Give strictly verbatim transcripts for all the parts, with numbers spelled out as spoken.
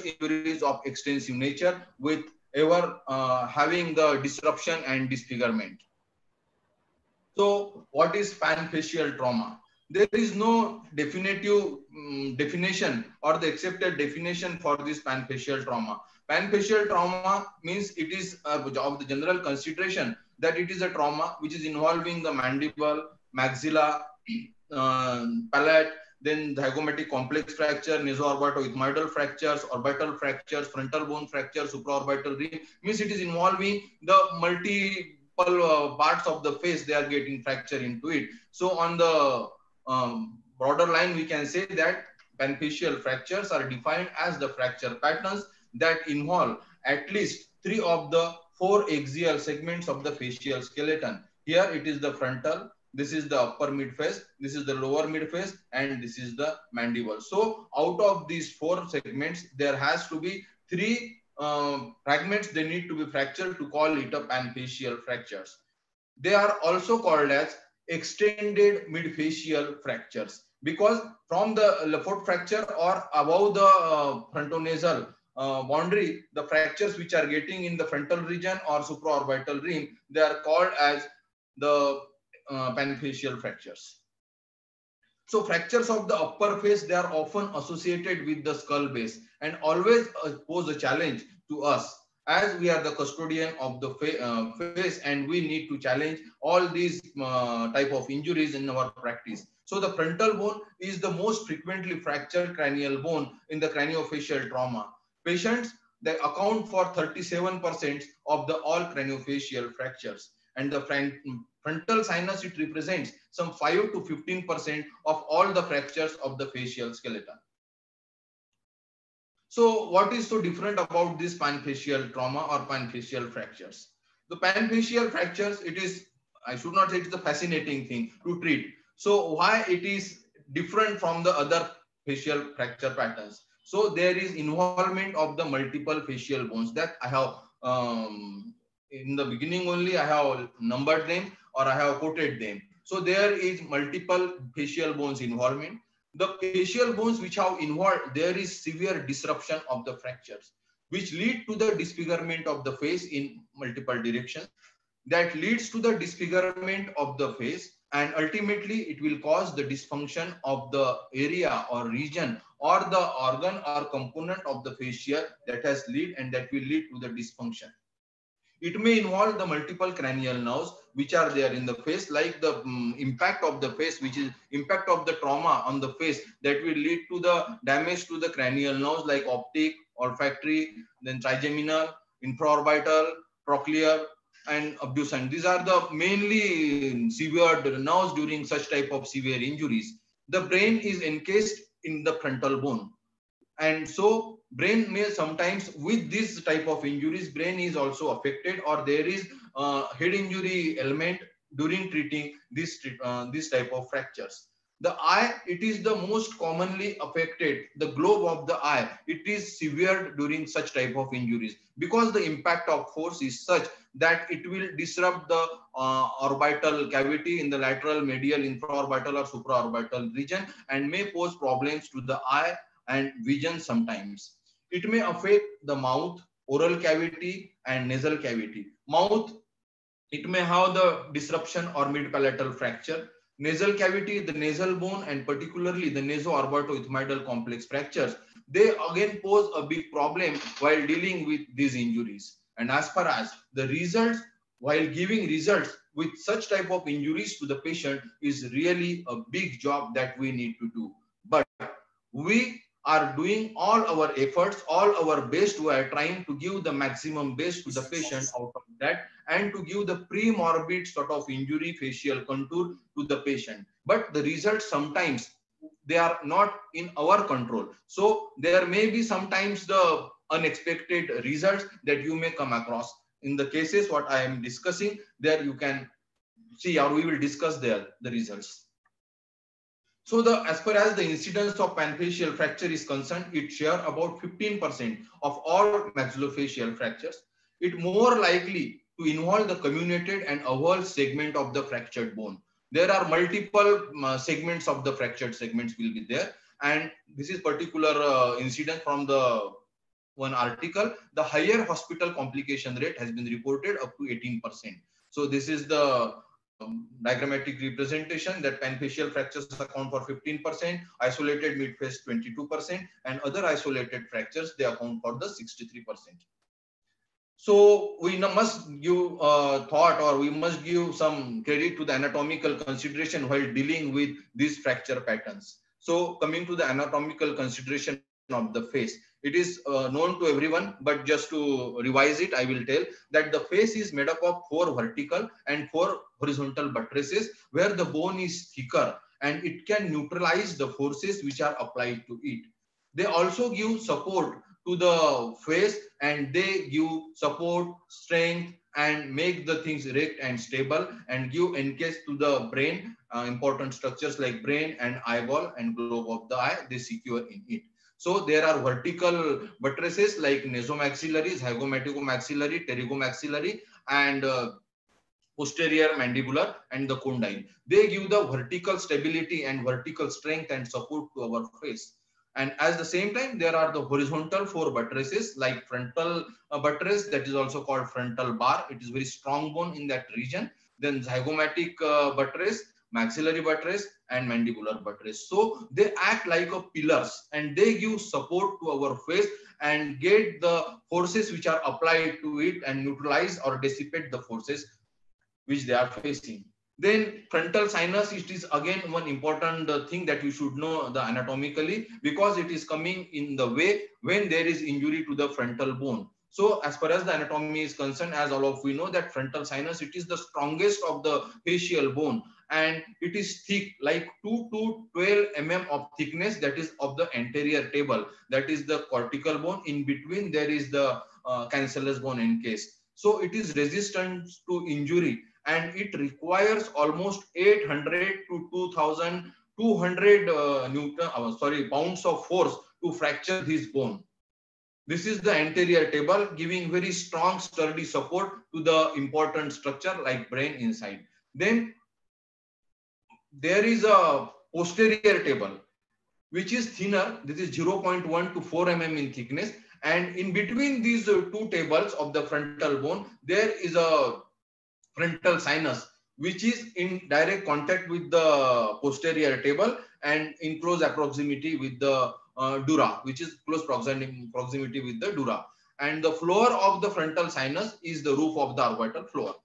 injuries of extensive nature with ever uh, having the disruption and disfigurement. So what is panfacial trauma? There is no definitive um, definition or the accepted definition for this panfacial trauma. Panfacial trauma means it is uh, of the general consideration that it is a trauma which is involving the mandible, maxilla, uh, palate, then zygomatic complex fracture, naso-orbitoethmoidal fractures, orbital fractures, frontal bone fracture, supraorbital rim. Means it is involving the multiple uh, parts of the face, they are getting fracture into it. So on the um, broader line, we can say that panfacial fractures are defined as the fracture patterns that involve at least three of the four axial segments of the facial skeleton. Here it is the frontal, this is the upper midface, this is the lower midface, and this is the mandible. So out of these four segments, there has to be three um, fragments, they need to be fractured to call it a panfacial fractures. They are also called as extended midfacial fractures because from the Lafort fracture or above the uh, frontonasal uh, boundary, the fractures which are getting in the frontal region or supraorbital rim, they are called as the uh, panfacial fractures. So fractures of the upper face, they are often associated with the skull base and always uh, pose a challenge to us as we are the custodian of the fa uh, face, and we need to challenge all these uh, type of injuries in our practice. So the frontal bone is the most frequently fractured cranial bone in the craniofacial trauma. Patients, they account for thirty-seven percent of the all craniofacial fractures, and the front, frontal sinus, it represents some five to fifteen percent of all the fractures of the facial skeleton. So what is so different about this panfacial trauma or panfacial fractures? The panfacial fractures, it is, I should not say it's a fascinating thing to treat. So why it is different from the other facial fracture patterns? So there is involvement of the multiple facial bones that I have um, in the beginning only I have numbered them or I have quoted them. So there is multiple facial bones involvement. The facial bones which have involved, there is severe disruption of the fractures, which lead to the disfigurement of the face in multiple directions. That leads to the disfigurement of the face, and ultimately it will cause the dysfunction of the area or region or the organ or component of the fascia that has lead, and that will lead to the dysfunction. It may involve the multiple cranial nerves which are there in the face, like the um, impact of the face, which is impact of the trauma on the face, that will lead to the damage to the cranial nerves like optic, olfactory, then trigeminal, infraorbital, trochlear, and abducens. These are the mainly severed nerves during such type of severe injuries. The brain is encased in the frontal bone, and so brain may sometimes, with this type of injuries, brain is also affected, or there is uh, head injury element during treating this uh, this type of fractures. The eye, it is the most commonly affected. The globe of the eye, it is severed during such type of injuries because the impact of force is such that it will disrupt the uh, orbital cavity in the lateral, medial, infraorbital or supraorbital region, and may pose problems to the eye and vision sometimes. It may affect the mouth, oral cavity, and nasal cavity. Mouth, it may have the disruption or mid-palatal fracture. Nasal cavity, the nasal bone, and particularly the naso-orbitoethmoidal complex fractures, they again pose a big problem while dealing with these injuries. And as far as the results, while giving results with such type of injuries to the patient, is really a big job that we need to do. But we are doing all our efforts, all our best. We are trying to give the maximum best to the patient out of that, and to give the pre-morbid sort of injury facial contour to the patient. But the results sometimes, they are not in our control. So there may be sometimes the unexpected results that you may come across. In the cases what I am discussing, there you can see, or we will discuss there the results. So the, as far as the incidence of panfacial fracture is concerned, it share about fifteen percent of all maxillofacial fractures. It more likely to involve the comminuted and oval segment of the fractured bone. There are multiple uh, segments of the fractured segments will be there. And this is particular uh, incident from the one article, the higher hospital complication rate has been reported up to eighteen percent. So this is the um, diagrammatic representation that panfacial fractures account for fifteen percent, isolated midface twenty-two percent, and other isolated fractures, they account for the sixty-three percent. So we must give uh, thought, or we must give some credit to the anatomical consideration while dealing with these fracture patterns. So coming to the anatomical consideration of the face, it is uh, known to everyone, but just to revise it, I will tell that the face is made up of four vertical and four horizontal buttresses where the bone is thicker and it can neutralize the forces which are applied to it. They also give support to the face, and they give support, strength, and make the things erect and stable, and give encase to the brain, uh, important structures like brain and eyeball and globe of the eye, they secure in it. So there are vertical buttresses like nasomaxillary, zygomatic-maxillary, pterygomaxillary, and uh, posterior mandibular and the condyle. They give the vertical stability and vertical strength and support to our face. And at the same time, there are the horizontal four buttresses like frontal uh, buttress, that is also called frontal bar. It is very strong bone in that region. Then zygomatic uh, buttress, maxillary buttress, and mandibular buttress. So they act like a pillars and they give support to our face and get the forces which are applied to it and neutralize or dissipate the forces which they are facing. Then frontal sinus, it is again one important uh, thing that you should know the anatomically, because it is coming in the way when there is injury to the frontal bone. So as far as the anatomy is concerned, as all of we know that frontal sinus, it is the strongest of the facial bone, and it is thick like two to twelve millimeters of thickness, that is of the anterior table, that is the cortical bone. In between there is the uh, cancellous bone encase. So it is resistant to injury, and it requires almost eight hundred to two thousand two hundred uh, newton uh, sorry pounds of force to fracture this bone. This is the anterior table, giving very strong sturdy support to the important structure like brain inside. Then there is a posterior table which is thinner. This is zero point one to four millimeters in thickness, and in between these uh, two tables of the frontal bone there is a frontal sinus which is in direct contact with the posterior table and in close proximity with the uh, dura, which is close proximity, proximity with the dura. And the floor of the frontal sinus is the roof of the orbital floor.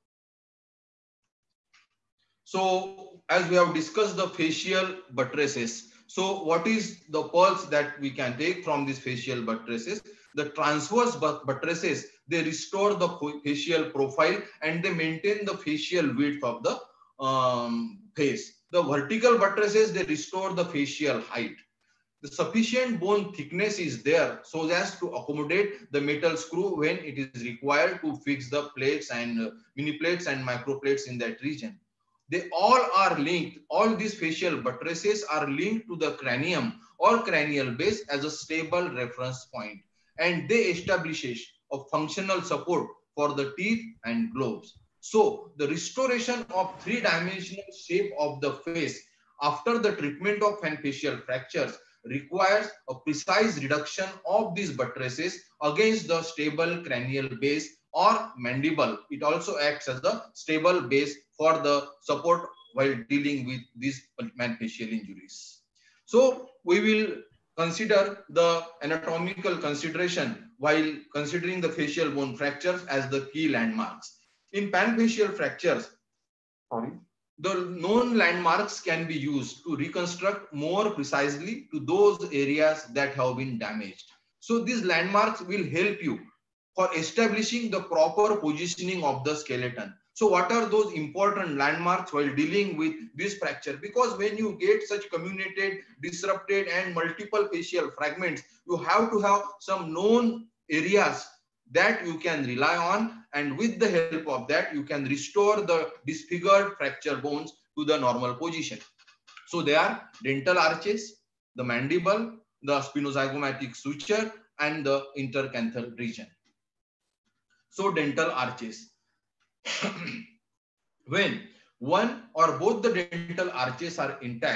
So as we have discussed the facial buttresses, so what is the pulse that we can take from these facial buttresses? The transverse buttresses, they restore the facial profile and they maintain the facial width of the um, face. The vertical buttresses, they restore the facial height. The sufficient bone thickness is there so as to accommodate the metal screw when it is required to fix the plates and uh, mini plates and micro plates in that region. They all are linked. All these facial buttresses are linked to the cranium or cranial base as a stable reference point, and they establish a functional support for the teeth and globes. So the restoration of three-dimensional shape of the face after the treatment of facial fractures requires a precise reduction of these buttresses against the stable cranial base or mandible. It also acts as the stable base for the support while dealing with these facial injuries. So we will consider the anatomical consideration while considering the facial bone fractures as the key landmarks. In panfacial fractures, sorry, the known landmarks can be used to reconstruct more precisely to those areas that have been damaged. So these landmarks will help you for establishing the proper positioning of the skeleton. So what are those important landmarks while dealing with this fracture? Because when you get such comminuted, disrupted and multiple facial fragments, you have to have some known areas that you can rely on, and with the help of that you can restore the disfigured fracture bones to the normal position. So they are dental arches, the mandible, the spinozygomatic suture and the intercanthal region. So dental arches. When one or both the dental arches are intact,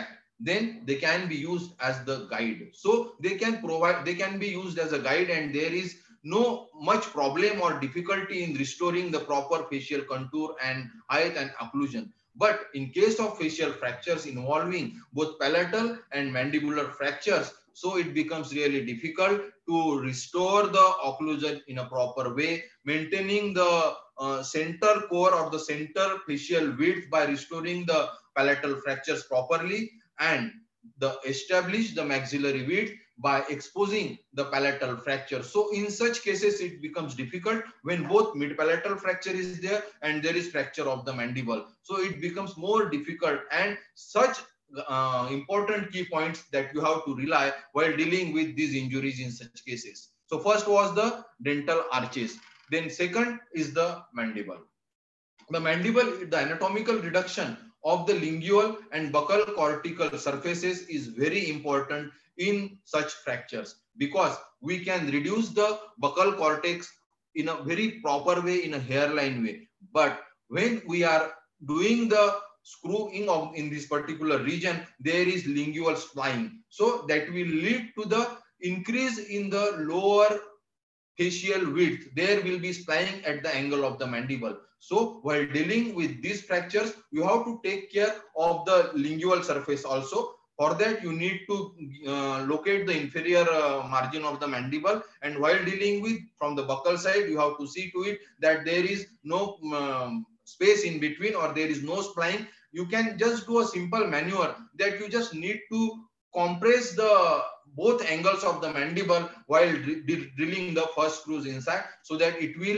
then they can be used as the guide. So they can provide, they can be used as a guide, and there is no much problem or difficulty in restoring the proper facial contour and height and occlusion. But in case of facial fractures involving both palatal and mandibular fractures, so it becomes really difficult to restore the occlusion in a proper way, maintaining the uh, center core or the center facial width by restoring the palatal fractures properly, and the establish the maxillary width by exposing the palatal fracture. So in such cases, it becomes difficult when both mid-palatal fracture is there and there is fracture of the mandible. So it becomes more difficult, and such uh, important key points that you have to rely while dealing with these injuries in such cases. So first was the dental arches. Then second is the mandible. The mandible, the anatomical reduction of the lingual and buccal cortical surfaces is very important in such fractures, because we can reduce the buccal cortex in a very proper way, in a hairline way. But when we are doing the screwing of in this particular region, there is lingual spline. So that will lead to the increase in the lower facial width. There will be spline at the angle of the mandible. So while dealing with these fractures, you have to take care of the lingual surface also. For that, you need to uh, locate the inferior uh, margin of the mandible, and while dealing with from the buccal side, you have to see to it that there is no um, space in between, or there is no spline. You can just do a simple maneuver that you just need to compress the both angles of the mandible while drilling the first screws inside, so that it will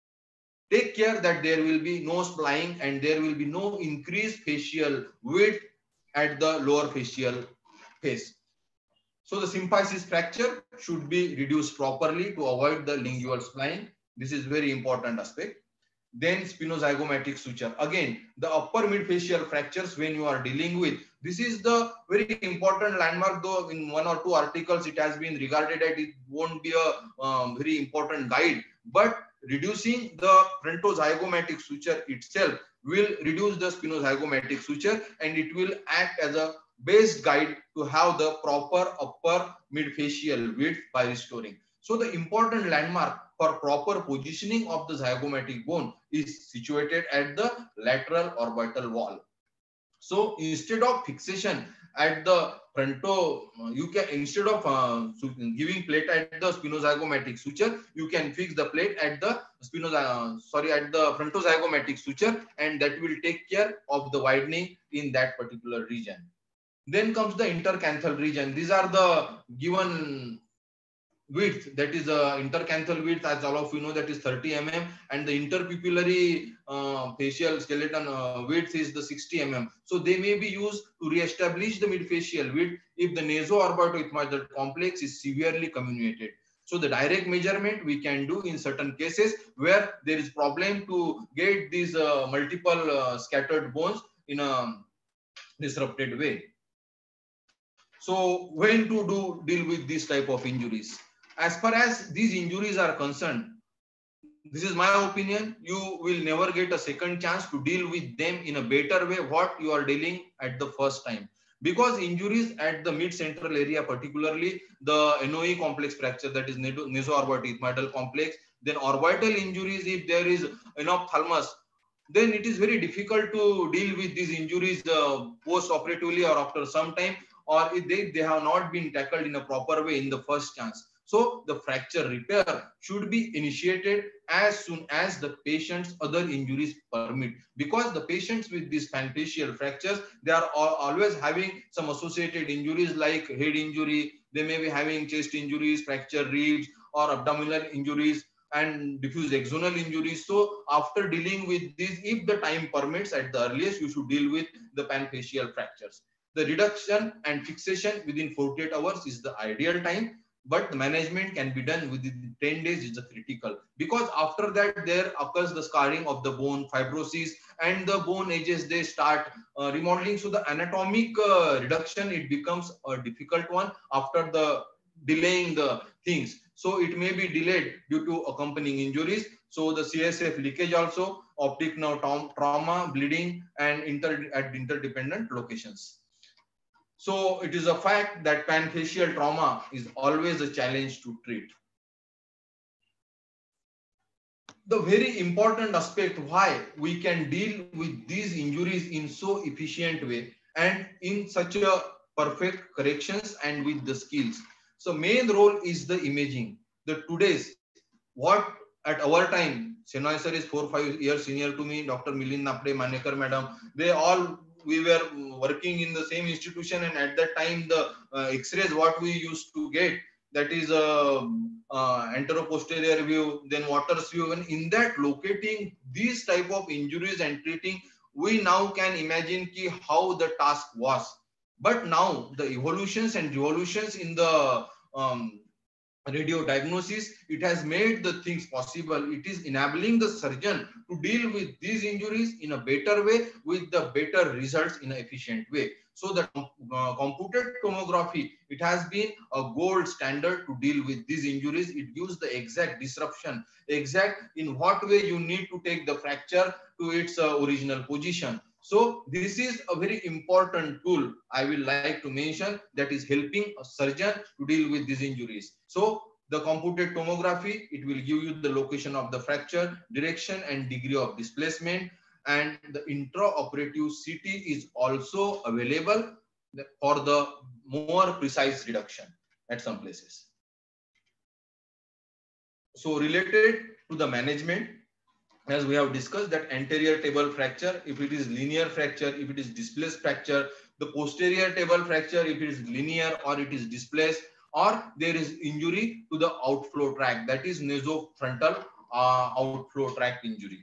take care that there will be no spline and there will be no increased facial width at the lower facial face. So the symphysis fracture should be reduced properly to avoid the lingual spline. This is very important aspect. Then spinozygomatic suture. Again, the upper mid-facial fractures when you are dealing with, this is the very important landmark, though in one or two articles it has been regarded that it won't be a um, very important guide. But reducing the frontozygomatic suture itself will reduce the spinozygomatic suture, and it will act as a base guide to have the proper upper mid-facial width by restoring. So the important landmark for proper positioning of the zygomatic bone is situated at the lateral orbital wall. So instead of fixation at the fronto, you can, instead of uh, giving plate at the spinozygomatic suture, you can fix the plate at the spinozy uh, sorry at the frontozygomatic suture, and that will take care of the widening in that particular region. Then comes the intercanthal region. These are the given width, that is the uh, intercanthal width, as all of you know, that is thirty millimeters, and the interpupillary uh, facial skeleton uh, width is the sixty millimeters. So they may be used to re-establish the midfacial width if the naso-orbitoethmoidal complex is severely comminuted. So the direct measurement we can do in certain cases where there is problem to get these uh, multiple uh, scattered bones in a disrupted way. So when to do deal with this type of injuries? As far as these injuries are concerned, this is my opinion, you will never get a second chance to deal with them in a better way what you are dealing at the first time. Because injuries at the mid-central area, particularly the N O E complex fracture, that is naso-orbitoethmoidal complex, then orbital injuries, if there is enough thalmus, then it is very difficult to deal with these injuries uh, post-operatively or after some time, or if they, they have not been tackled in a proper way in the first chance. So the fracture repair should be initiated as soon as the patient's other injuries permit, because the patients with these panfacial fractures, they are all, always having some associated injuries like head injury, they may be having chest injuries, fracture ribs, or abdominal injuries, and diffuse axonal injuries. So after dealing with this, if the time permits, at the earliest you should deal with the panfacial fractures. The reduction and fixation within forty-eight hours is the ideal time, but the management can be done within ten days is the critical, because after that there occurs the scarring of the bone, fibrosis, and the bone edges, they start uh, remodeling. So the anatomic uh, reduction, it becomes a difficult one after the delaying the things. So it may be delayed due to accompanying injuries. So the C S F leakage also, optic nerve trauma, bleeding, and inter at interdependent locations. So it is a fact that panfacial trauma is always a challenge to treat. The very important aspect why we can deal with these injuries in so efficient way and in such a perfect corrections and with the skills. So main role is the imaging. The today's what at our time, Shenoy sir is four five years senior to me, Doctor Milind Napde, Manekar madam, they all we were working in the same institution, and at that time the uh, X-rays what we used to get, that is a uh, anteroposterior view, then Waters view, and in that locating these type of injuries and treating, we now can imagine ki how the task was. But now the evolutions and revolutions in the um, radio diagnosis, it has made the things possible. It is enabling the surgeon to deal with these injuries in a better way with the better results in an efficient way. So the uh, computed tomography, it has been a gold standard to deal with these injuries. It gives the exact disruption, exact in what way you need to take the fracture to its uh, original position. So this is a very important tool I will like to mention that is helping a surgeon to deal with these injuries. So the computed tomography, it will give you the location of the fracture, direction and degree of displacement, and the intraoperative C T is also available for the more precise reduction at some places. So related to the management, as we have discussed, that anterior table fracture, if it is linear fracture, if it is displaced fracture, the posterior table fracture, if it is linear or it is displaced, or there is injury to the outflow tract, that is nasofrontal uh, outflow tract injury.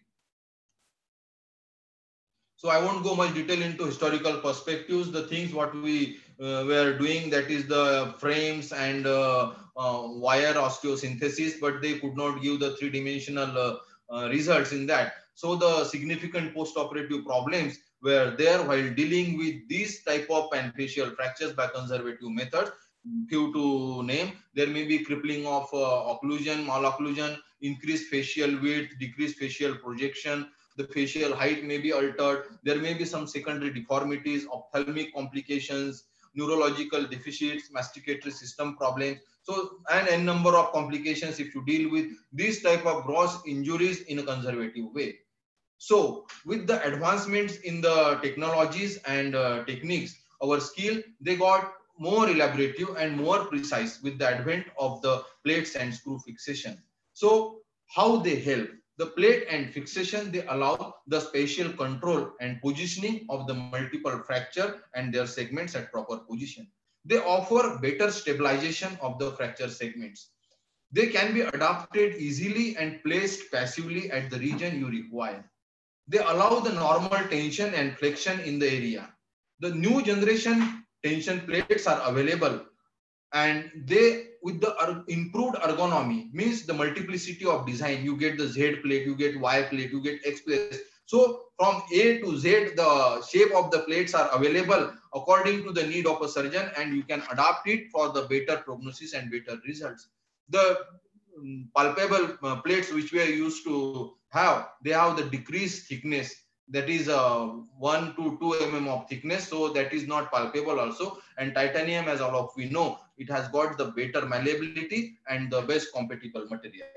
So I won't go much detail into historical perspectives. The things what we uh, were doing, that is the frames and uh, uh, wire osteosynthesis, but they could not give the three-dimensional uh, uh, results in that. So the significant post-operative problems were there while dealing with these type of panfacial fractures by conservative methods. Few to name, there may be crippling of uh, occlusion, malocclusion, increased facial width, decreased facial projection, the facial height may be altered, there may be some secondary deformities, ophthalmic complications, neurological deficits, masticatory system problems. So, and n number of complications if you deal with these type of gross injuries in a conservative way. So, with the advancements in the technologies and uh, techniques, our skill, they got more elaborative and more precise with the advent of the plates and screw fixation. So, how they help? The plate and fixation, they allow the spatial control and positioning of the multiple fracture and their segments at proper position. They offer better stabilization of the fracture segments. They can be adapted easily and placed passively at the region you require. They allow the normal tension and flexion in the area. The new generation tension plates are available, and they, with the improved ergonomy, means the multiplicity of design, you get the Z plate, you get Y plate, you get X plate. So from A to Z, the shape of the plates are available according to the need of a surgeon, and you can adapt it for the better prognosis and better results. The palpable uh, plates which we are used to have, they have the decreased thickness, that is uh, one to two millimeters of thickness, so that is not palpable also. And titanium, as all of we know, it has got the better malleability and the best compatible material.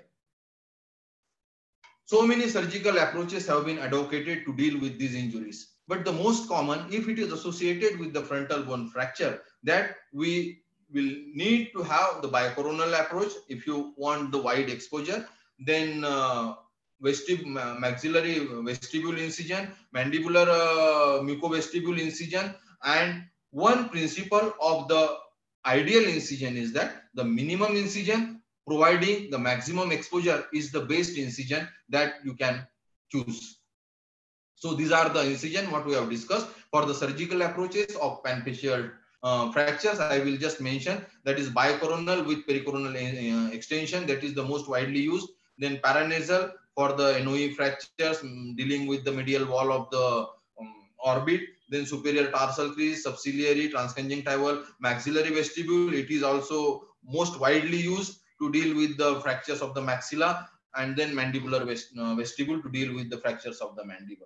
So many surgical approaches have been advocated to deal with these injuries, but the most common, if it is associated with the frontal bone fracture, that we will need to have the biocoronal approach if you want the wide exposure, then uh, Vestib maxillary vestibule incision, mandibular uh, mucovestibule incision, and one principle of the ideal incision is that the minimum incision providing the maximum exposure is the best incision that you can choose. So these are the incision what we have discussed for the surgical approaches of panfacial uh, fractures. I will just mention that is biocoronal with pericoronal uh, extension, that is the most widely used. Then paranasal for the N O E fractures, um, dealing with the medial wall of the um, orbit. Then superior tarsal crease, subciliary, transconjunctival, maxillary vestibule. It is also most widely used to deal with the fractures of the maxilla, and then mandibular vest, uh, vestibule to deal with the fractures of the mandible.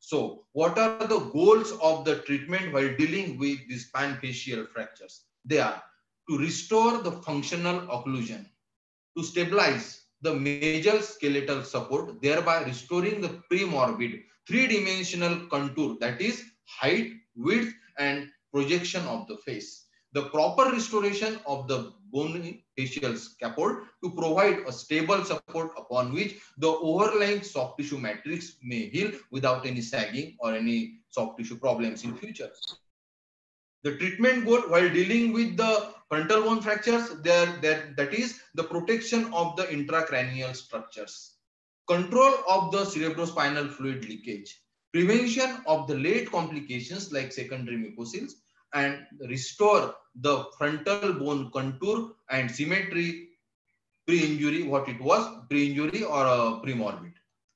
So what are the goals of the treatment while dealing with these panfacial fractures? They are to restore the functional occlusion, to stabilize the major skeletal support, thereby restoring the premorbid three-dimensional contour, that is height, width, and projection of the face. The proper restoration of the bony facial scaffold to provide a stable support upon which the overlying soft tissue matrix may heal without any sagging or any soft tissue problems in future. The treatment goal while dealing with the frontal bone fractures, there, there, that is the protection of the intracranial structures, control of the cerebrospinal fluid leakage, prevention of the late complications like secondary mucosals, and restore the frontal bone contour and symmetry pre-injury, what it was, pre-injury or a pre-morbid.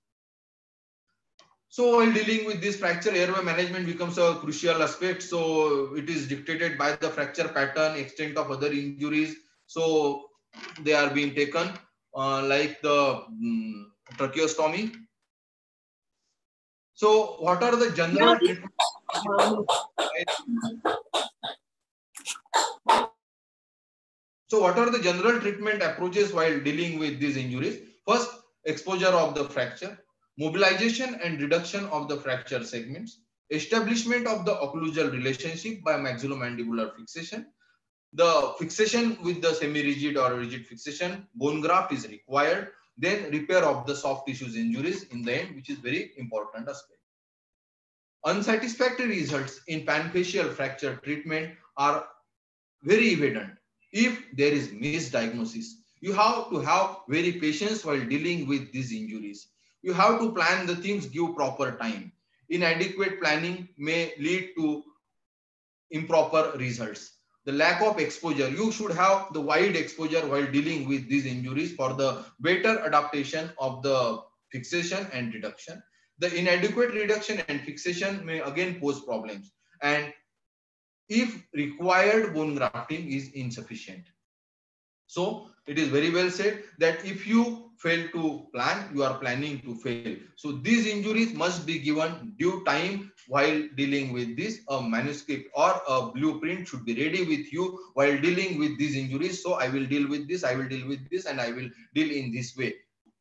So while dealing with this fracture, airway management becomes a crucial aspect. So it is dictated by the fracture pattern, extent of other injuries. So they are being taken uh, like the um, tracheostomy. So what are the general treatment? So what are the general treatment approaches while dealing with these injuries? First, exposure of the fracture, mobilization and reduction of the fracture segments, establishment of the occlusal relationship by maxillomandibular fixation. The fixation with the semi-rigid or rigid fixation, bone graft is required. Then repair of the soft tissues injuries in the end, which is very important aspect. Unsatisfactory results in panfacial fracture treatment are very evident if there is misdiagnosis. You have to have very patience while dealing with these injuries. You have to plan the things, give proper time. Inadequate planning may lead to improper results. The lack of exposure, you should have the wide exposure while dealing with these injuries for the better adaptation of the fixation and reduction. The inadequate reduction and fixation may again pose problems, and if required bone grafting is insufficient. So it is very well said that if you fail to plan, you are planning to fail. So these injuries must be given due time while dealing with this. A manuscript or a blueprint should be ready with you while dealing with these injuries. So I will deal with this, I will deal with this, and I will deal in this way.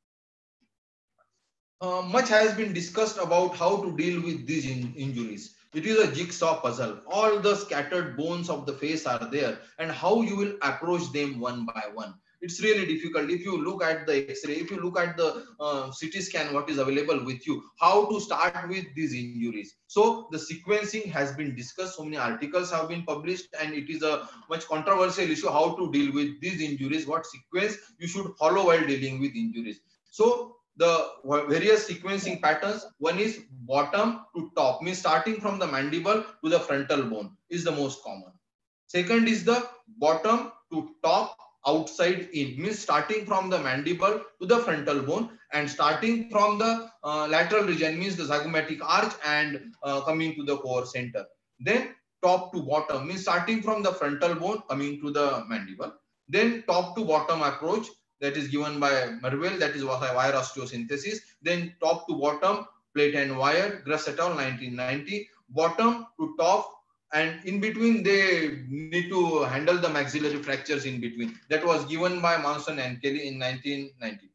Uh, much has been discussed about how to deal with these in injuries. It is a jigsaw puzzle. All the scattered bones of the face are there, and how you will approach them one by one. It's really difficult. If you look at the X-ray, if you look at the uh, C T scan, what is available with you, how to start with these injuries. So the sequencing has been discussed. So many articles have been published, and it is a much controversial issue how to deal with these injuries, what sequence you should follow while dealing with injuries. So the various sequencing patterns, one is bottom to top, means starting from the mandible to the frontal bone is the most common. Second is the bottom to top outside in, means starting from the mandible to the frontal bone and starting from the uh, lateral region, means the zygomatic arch, and uh, coming to the core center. Then top to bottom, means starting from the frontal bone coming to the mandible. Then top to bottom approach, that is given by Mervell, that is wire osteosynthesis. Then top to bottom, plate and wire, Gruss et al. nineteen ninety. Bottom to top, and in between they need to handle the maxillary fractures in between. That was given by Monson and Kelly in nineteen ninety.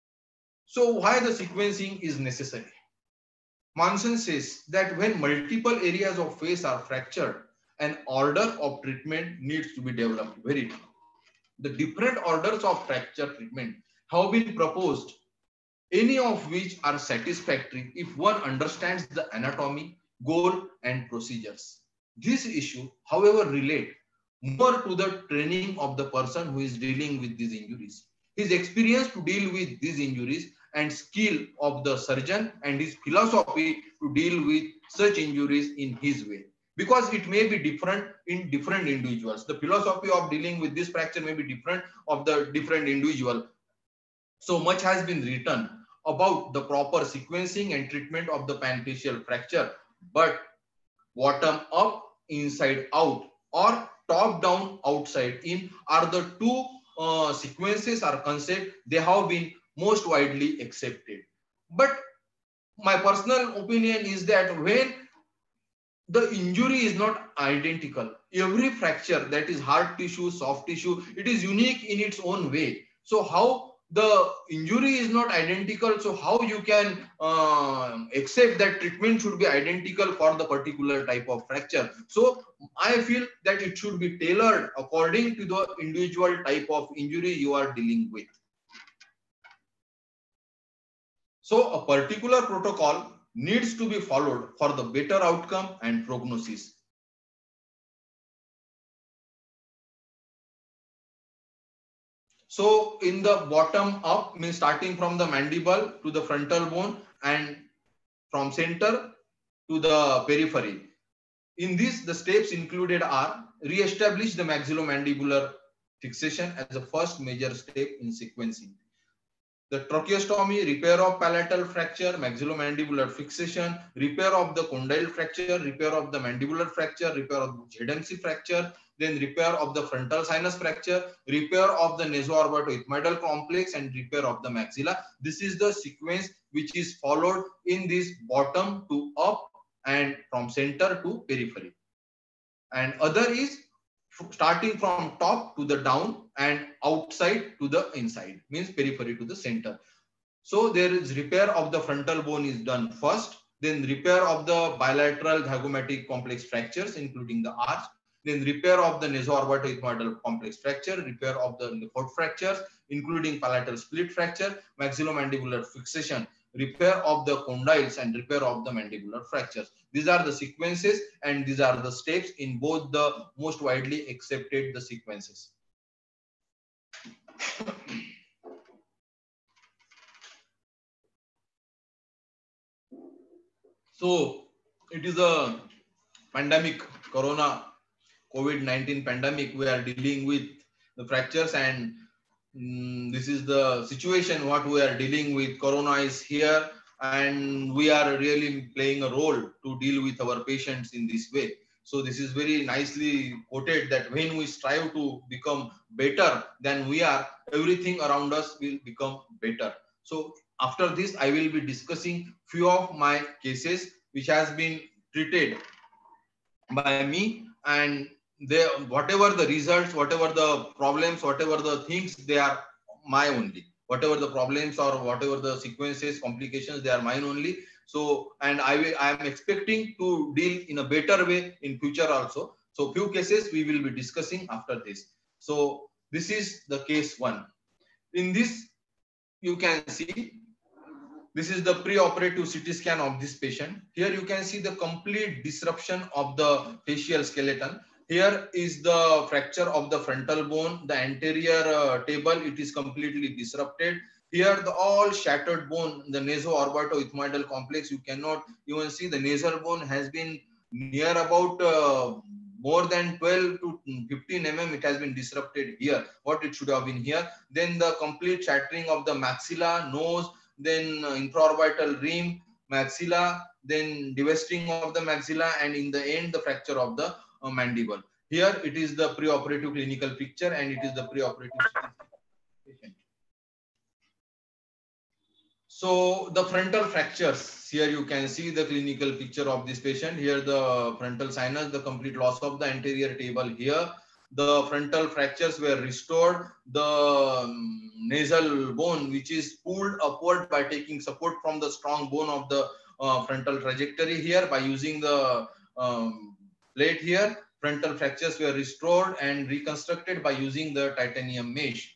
So why the sequencing is necessary? Monson says that when multiple areas of face are fractured, an order of treatment needs to be developed. Very true. The different orders of fracture treatment have been proposed, any of which are satisfactory if one understands the anatomy, goal, and procedures. This issue, however, relate more to the training of the person who is dealing with these injuries, his experience to deal with these injuries, and skill of the surgeon, and his philosophy to deal with such injuries in his way. Because it may be different in different individuals. The philosophy of dealing with this fracture may be different of the different individual. So much has been written about the proper sequencing and treatment of the panfacial fracture, but bottom up, inside out, or top down, outside in are the two uh, sequences or concepts they have been most widely accepted. But my personal opinion is that when the injury is not identical, every fracture, that is hard tissue, soft tissue, it is unique in its own way. So how the injury is not identical, so how you can uh, accept that treatment should be identical for the particular type of fracture? So I feel that it should be tailored according to the individual type of injury you are dealing with. So a particular protocol needs to be followed for the better outcome and prognosis. So in the bottom up means starting from the mandible to the frontal bone and from center to the periphery. In this, the steps included are: re-establish the maxillomandibular fixation as the first major step in sequencing. The tracheostomy, repair of palatal fracture, maxillomandibular fixation, repair of the condyle fracture, repair of the mandibular fracture, repair of the Z M C fracture, then repair of the frontal sinus fracture, repair of the naso-orbital-ethmoidal complex, and repair of the maxilla. This is the sequence which is followed in this bottom to up and from center to periphery. And other is starting from top to the down and outside to the inside, means periphery to the center. So there is repair of the frontal bone is done first, then repair of the bilateral zygomatic complex fractures including the arch, then repair of the naso-orbital-ethmoidal complex fracture, repair of the foot fractures including palatal split fracture, maxillomandibular fixation, repair of the condyles, and repair of the mandibular fractures. These are the sequences and these are the steps in both the most widely accepted the sequences. So it is a pandemic, corona, COVID nineteen pandemic. We are dealing with the fractures, and mm, this is the situation what we are dealing with. Corona is here and we are really playing a role to deal with our patients in this way. So this is very nicely quoted that when we strive to become better than we are, everything around us will become better. So after this, I will be discussing few of my cases which has been treated by me, and they, whatever the results, whatever the problems, whatever the things, they are my only. Whatever the problems or whatever the sequences, complications, they are mine only. So, and I will, I am expecting to deal in a better way in future also. So few cases we will be discussing after this. So this is the case one. In this, you can see, this is the pre-operative C T scan of this patient. Here you can see the complete disruption of the facial skeleton. Here is the fracture of the frontal bone, the anterior uh, table, it is completely disrupted. Here the all shattered bone, the naso-orbital-ethmoidal complex, you cannot even see the nasal bone has been near about uh, more than twelve to fifteen millimeters, it has been disrupted here, what it should have been here. Then the complete shattering of the maxilla, nose, then uh, intraorbital rim, maxilla, then divesting of the maxilla, and in the end, the fracture of the uh, mandible. Here it is the preoperative clinical picture and it is the preoperative patient. So the frontal fractures, here you can see the clinical picture of this patient. Here the frontal sinus, the complete loss of the anterior table here. The frontal fractures were restored. The um, nasal bone, which is pulled upward by taking support from the strong bone of the uh, frontal trajectory here by using the um, plate here. Frontal fractures were restored and reconstructed by using the titanium mesh.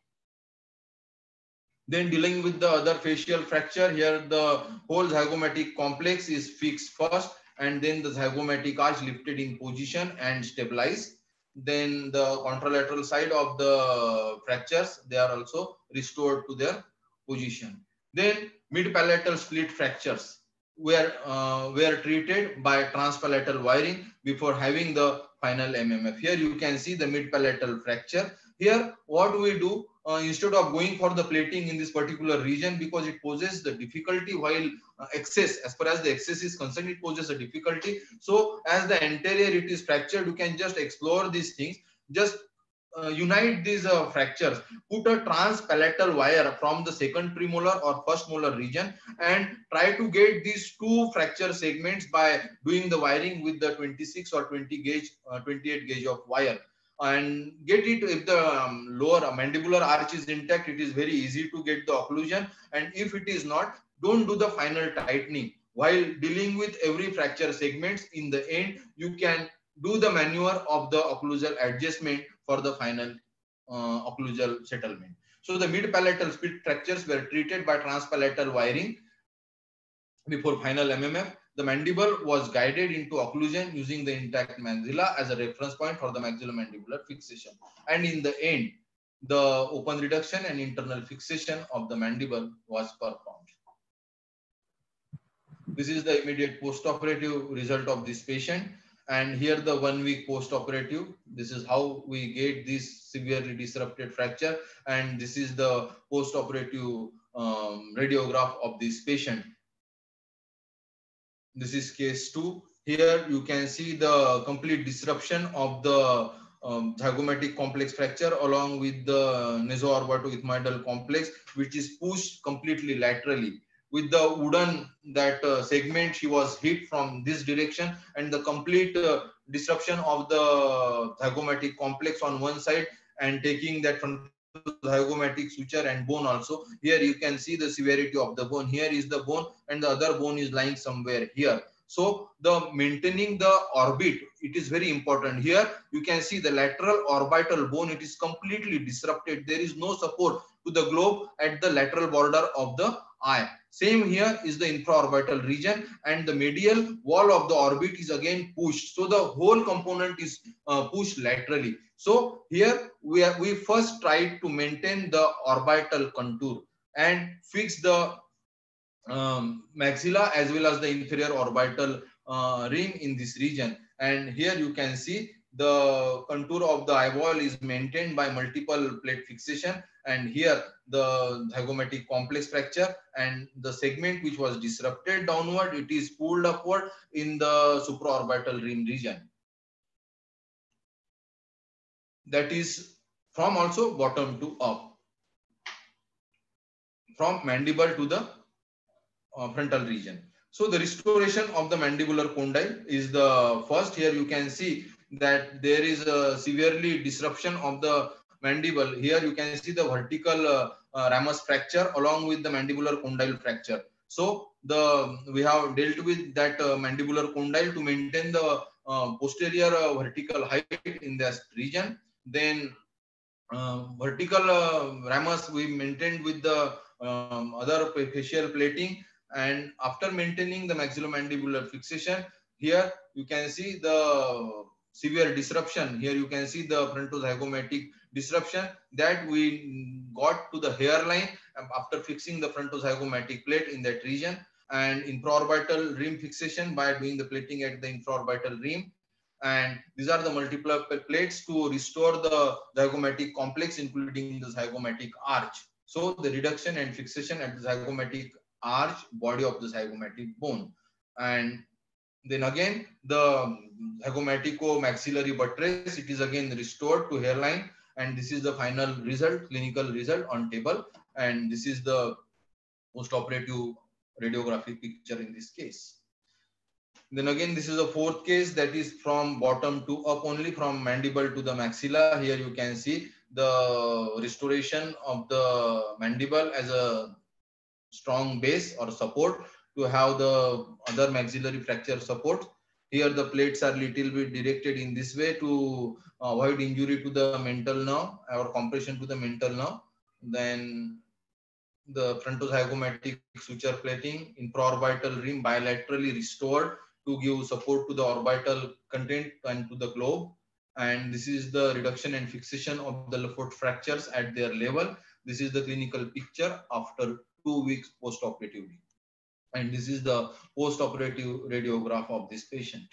Then dealing with the other facial fracture, here the whole zygomatic complex is fixed first, and then the zygomatic arch lifted in position and stabilized. Then the contralateral side of the fractures, they are also restored to their position. Then mid-palatal split fractures were, uh, were treated by transpalatal wiring before having the final M M F. Here you can see the mid-palatal fracture. Here what we do, uh, instead of going for the plating in this particular region, because it poses the difficulty while uh, excess, as far as the excess is concerned, it poses a difficulty. So as the anterior it is fractured, you can just explore these things. Just uh, unite these uh, fractures, put a transpalatal wire from the second premolar or first molar region and try to get these two fracture segments by doing the wiring with the twenty-six or twenty gauge, uh, twenty-eight gauge of wire, and get it. If the um, lower mandibular arch is intact, it is very easy to get the occlusion, and if it is not, don't do the final tightening. While dealing with every fracture segments, in the end you can do the maneuver of the occlusal adjustment for the final uh, occlusal settlement. So the mid-palatal split fractures were treated by transpalatal wiring before final M M F. The mandible was guided into occlusion using the intact maxilla as a reference point for the maxillomandibular fixation. And in the end, the open reduction and internal fixation of the mandible was performed. This is the immediate post-operative result of this patient. And here the one week post-operative, this is how we get this severely disrupted fracture. And this is the post-operative um, radiograph of this patient. This is case two. Here you can see the complete disruption of the um, zygomatic complex fracture along with the naso-orbitoethmoidal complex, which is pushed completely laterally. With the wooden that uh, segment, she was hit from this direction, and the complete uh, disruption of the zygomatic complex on one side and taking that frontozygomatic suture and bone also. Here you can see the severity of the bone. Here is the bone and the other bone is lying somewhere here. So the maintaining the orbit, it is very important. Here you can see the lateral orbital bone, it is completely disrupted. There is no support to the globe at the lateral border of the eye. Same here is the infraorbital region, and the medial wall of the orbit is again pushed. So the whole component is uh, pushed laterally. So here we are, we first tried to maintain the orbital contour and fix the um, maxilla as well as the inferior orbital uh, rim in this region. And here you can see the contour of the eyeball is maintained by multiple plate fixation, and here the zygomatic complex fracture and the segment which was disrupted downward, it is pulled upward in the supraorbital rim region. That is from also bottom to up, from mandible to the uh, frontal region. So the restoration of the mandibular condyle is the first. Here you can see that there is a severely disruption of the mandible. Here you can see the vertical uh, uh, ramus fracture along with the mandibular condyle fracture. So the we have dealt with that uh, mandibular condyle to maintain the uh, posterior uh, vertical height in that region. Then uh, vertical uh, ramus we maintained with the um, other facial plating. And after maintaining the maxillomandibular fixation, here you can see the severe disruption. Here you can see the frontozygomatic disruption that we got to the hairline after fixing the frontozygomatic plate in that region, and infraorbital rim fixation by doing the plating at the infraorbital rim. And these are the multiple plates to restore the zygomatic complex, including the zygomatic arch. So the reduction and fixation at the zygomatic arch, body of the zygomatic bone. And then again the zygomatico-maxillary buttress, it is again restored to hairline, and this is the final result, clinical result on table. And this is the post-operative radiographic picture in this case. Then again, this is a fourth case that is from bottom to up only, from mandible to the maxilla. Here you can see the restoration of the mandible as a strong base or support to have the other maxillary fracture support. Here the plates are little bit directed in this way to avoid injury to the mental nerve or compression to the mental nerve. Then the frontozygomatic suture plating, infraorbital rim bilaterally restored to give support to the orbital content and to the globe. And this is the reduction and fixation of the foot fractures at their level. This is the clinical picture after two weeks post-operatively. And this is the post-operative radiograph of this patient.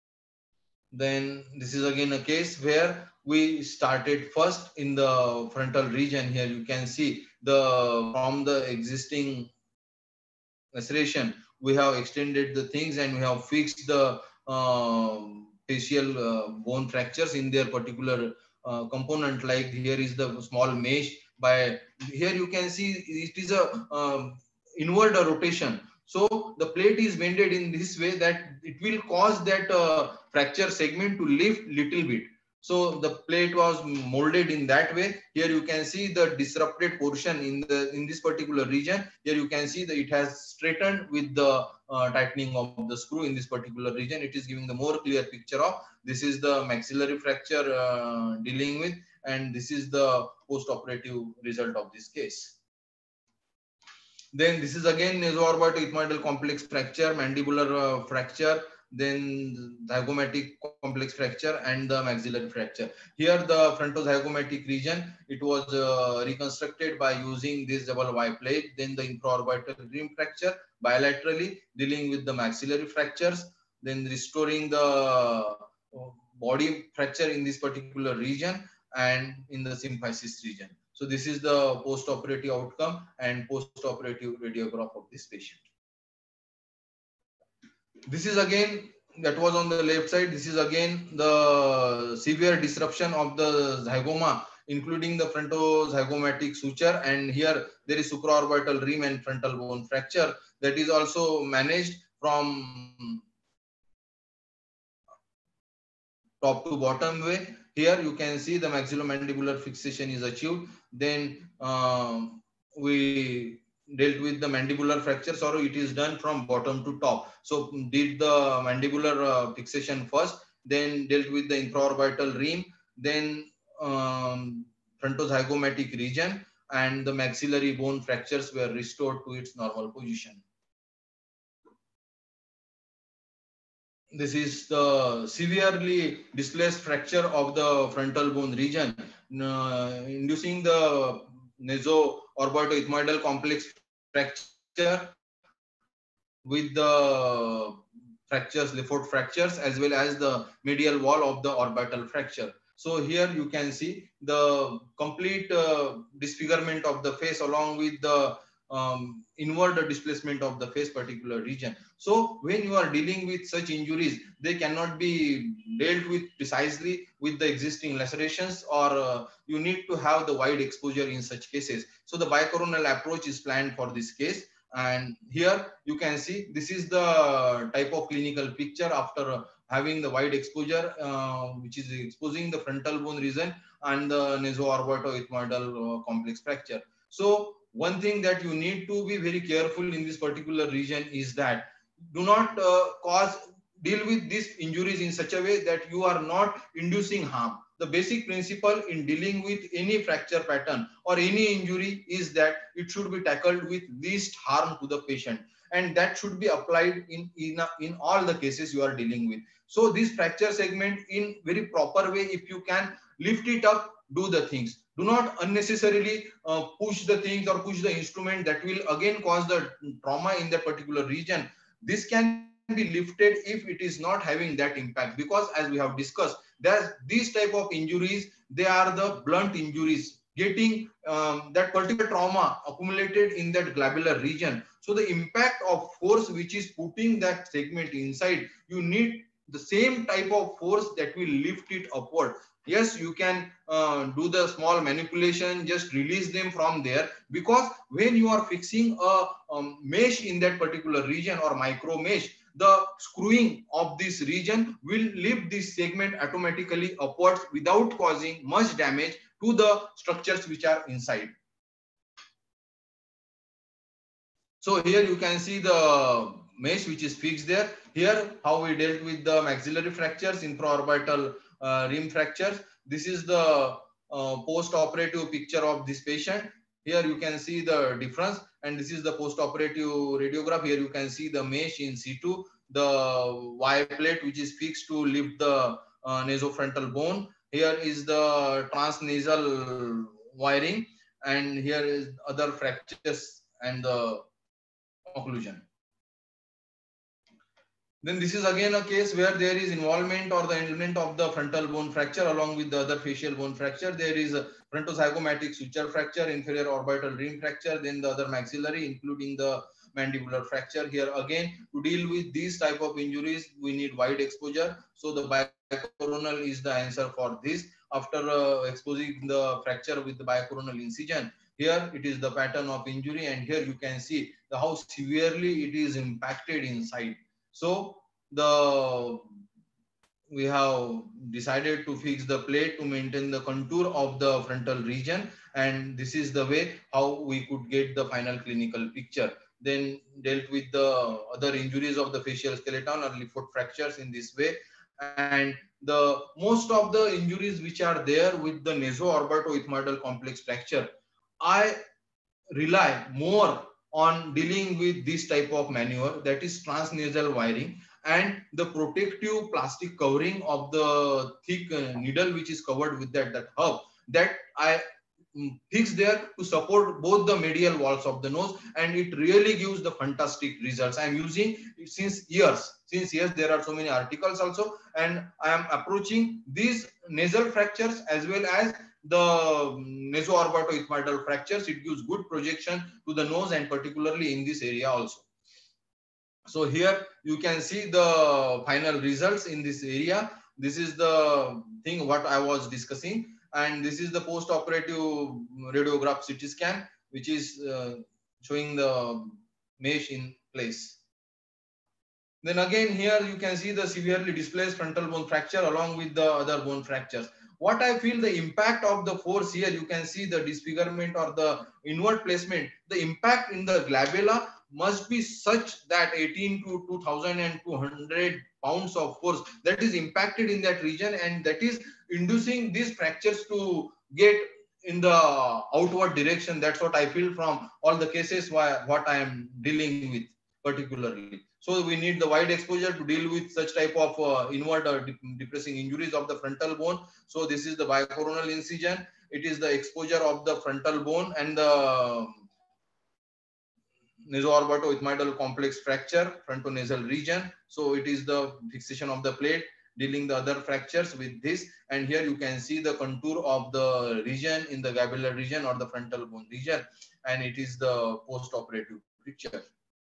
Then this is again a case where we started first in the frontal region. Here you can see the from the existing laceration, we have extended the things and we have fixed the uh, facial uh, bone fractures in their particular uh, component, like here is the small mesh. By here you can see it is a um, inward rotation. So the plate is bended in this way that it will cause that uh, fracture segment to lift little bit. So the plate was molded in that way. Here you can see the disrupted portion in the in this particular region. Here you can see that it has straightened with the uh, tightening of the screw in this particular region. It is giving the more clear picture of this is the maxillary fracture uh, dealing with, and this is the post-operative result of this case. Then this is again naso-orbital-ethmoidal complex fracture, mandibular uh, fracture, then zygomatic complex fracture, and the maxillary fracture. Here the frontozygomatic region, it was uh, reconstructed by using this double Y plate. Then the infraorbital rim fracture bilaterally, dealing with the maxillary fractures, then restoring the body fracture in this particular region and in the symphysis region. So this is the post-operative outcome and post-operative radiograph of this patient. This is again, that was on the left side. This is again the severe disruption of the zygoma, including the frontozygomatic suture. And here there is supraorbital rim and frontal bone fracture that is also managed from top to bottom way. Here you can see the maxillomandibular fixation is achieved. Then uh, we dealt with the mandibular fracture, so it is done from bottom to top. So did the mandibular uh, fixation first, then dealt with the infraorbital rim, then um, frontozygomatic region, and the maxillary bone fractures were restored to its normal position. This is the severely displaced fracture of the frontal bone region, uh, inducing the naso-orbital-ethmoidal complex fracture with the fractures, Lefort fractures, as well as the medial wall of the orbital fracture. So here you can see the complete uh, disfigurement of the face along with the um, inward displacement of the face particular region. So when you are dealing with such injuries, they cannot be dealt with precisely with the existing lacerations, or uh, you need to have the wide exposure in such cases. So the bicoronal approach is planned for this case. And here you can see this is the type of clinical picture after having the wide exposure, uh, which is exposing the frontal bone region and the naso-orbital-ethmoidal uh, complex fracture. So one thing that you need to be very careful in this particular region is that do not uh, cause deal with these injuries in such a way that you are not inducing harm. The basic principle in dealing with any fracture pattern or any injury is that it should be tackled with least harm to the patient, and that should be applied in in, in all the cases you are dealing with. So this fracture segment, in very proper way, if you can lift it up, do the things. Do not unnecessarily uh, push the things or push the instrument that will again cause the trauma in that particular region. This can be lifted if it is not having that impact, because as we have discussed, there's these type of injuries, they are the blunt injuries, getting um, that particular trauma accumulated in that glabellar region. So the impact of force which is putting that segment inside, you need the same type of force that will lift it upward. Yes, you can uh, do the small manipulation, just release them from there, because when you are fixing a um, mesh in that particular region or micro mesh, the screwing of this region will lift this segment automatically upwards without causing much damage to the structures which are inside. So here you can see the mesh which is fixed there. Here how we dealt with the maxillary fractures, infraorbital uh, rim fractures. This is the uh, post-operative picture of this patient. Here you can see the difference, and this is the post-operative radiograph. Here you can see the mesh in situ, the Y plate which is fixed to lift the uh, nasofrontal bone. Here is the transnasal wiring, and here is other fractures and the occlusion. Then this is again a case where there is involvement or the element of the frontal bone fracture along with the other facial bone fracture. There is a frontozygomatic suture fracture, inferior orbital rim fracture, then the other maxillary, including the mandibular fracture. Here again, to deal with these type of injuries, we need wide exposure. So the bicoronal is the answer for this. after uh, exposing the fracture with the biocoronal incision. Here it is the pattern of injury, and here you can see the how severely it is impacted inside. So the we have decided to fix the plate to maintain the contour of the frontal region, and this is the way how we could get the final clinical picture. Then dealt with the other injuries of the facial skeleton or foot fractures in this way. And the most of the injuries which are there with the naso-orbital complex fracture, I rely more on dealing with this type of maneuver, that is transnasal wiring, and the protective plastic covering of the thick uh, needle which is covered with that that hub that I mm, fix there to support both the medial walls of the nose, and it really gives the fantastic results. I am using it since years. Since years there are so many articles also, and I am approaching these nasal fractures as well as the naso-orbital fractures. It gives good projection to the nose, and particularly in this area also. So here you can see the final results in this area. This is the thing what I was discussing, and this is the post-operative radiograph C T scan, which is uh, showing the mesh in place. Then again here you can see the severely displaced frontal bone fracture along with the other bone fractures. What I feel the impact of the force here, you can see the disfigurement or the inward placement. The impact in the glabella must be such that eighteen to two thousand two hundred pounds of force that is impacted in that region, and that is inducing these fractures to get in the outward direction. That's what I feel from all the cases why, what I am dealing with particularly. So we need the wide exposure to deal with such type of uh, inward uh, depressing injuries of the frontal bone. So this is the biocoronal incision. It is the exposure of the frontal bone and the naso-orbital complex fracture, frontonasal region. So it is the fixation of the plate, dealing the other fractures with this. And here you can see the contour of the region in the gabelar region or the frontal bone region. And it is the post-operative picture.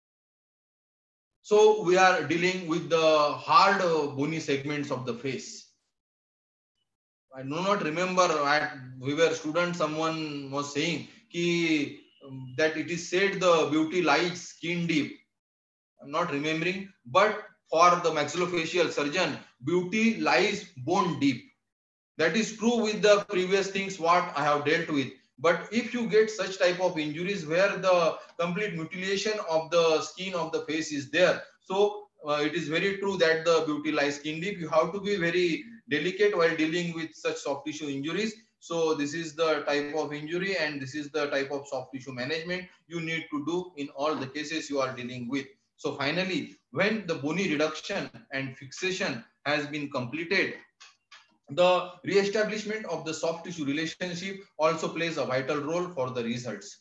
So we are dealing with the hard uh, bony segments of the face. I do not remember, at, we were students, someone was saying ki, um, that it is said the beauty lies skin deep. I'm not remembering, but for the maxillofacial surgeon, beauty lies bone deep. That is true with the previous things what I have dealt with. But if you get such type of injuries where the complete mutilation of the skin of the face is there, so uh, it is very true that the beauty lies skin deep. You have to be very delicate while dealing with such soft tissue injuries. So this is the type of injury, and this is the type of soft tissue management you need to do in all the cases you are dealing with. So finally, when the bony reduction and fixation has been completed, the re-establishment of the soft tissue relationship also plays a vital role for the results.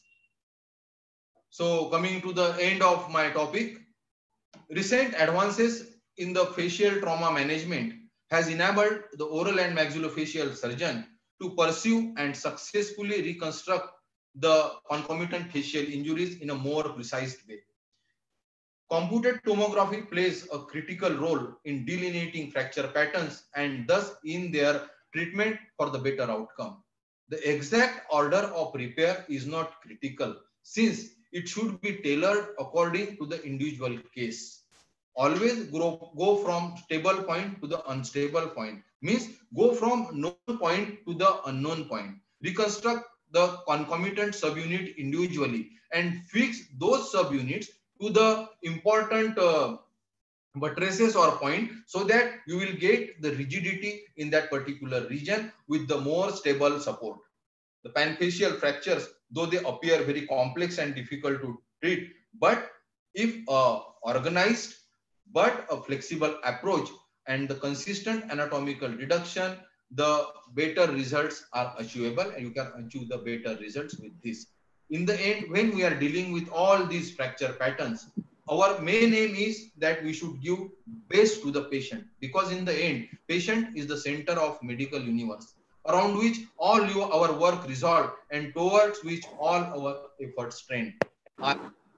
So coming to the end of my topic, recent advances in the facial trauma management has enabled the oral and maxillofacial surgeon to pursue and successfully reconstruct the concomitant facial injuries in a more precise way. Computed tomography plays a critical role in delineating fracture patterns and thus in their treatment for the better outcome. The exact order of repair is not critical, since it should be tailored according to the individual case. Always grow, go from stable point to the unstable point. Means go from known point to the unknown point. Reconstruct the concomitant subunit individually and fix those subunits to the important uh, buttresses or point, so that you will get the rigidity in that particular region with the more stable support. The panfacial fractures, though they appear very complex and difficult to treat, but if uh, organized but a flexible approach and the consistent anatomical reduction, the better results are achievable, and you can achieve the better results with this. In the end, when we are dealing with all these fracture patterns, our main aim is that we should give best to the patient, because in the end, patient is the center of medical universe, around which all your, our work resolve and towards which all our efforts trend. I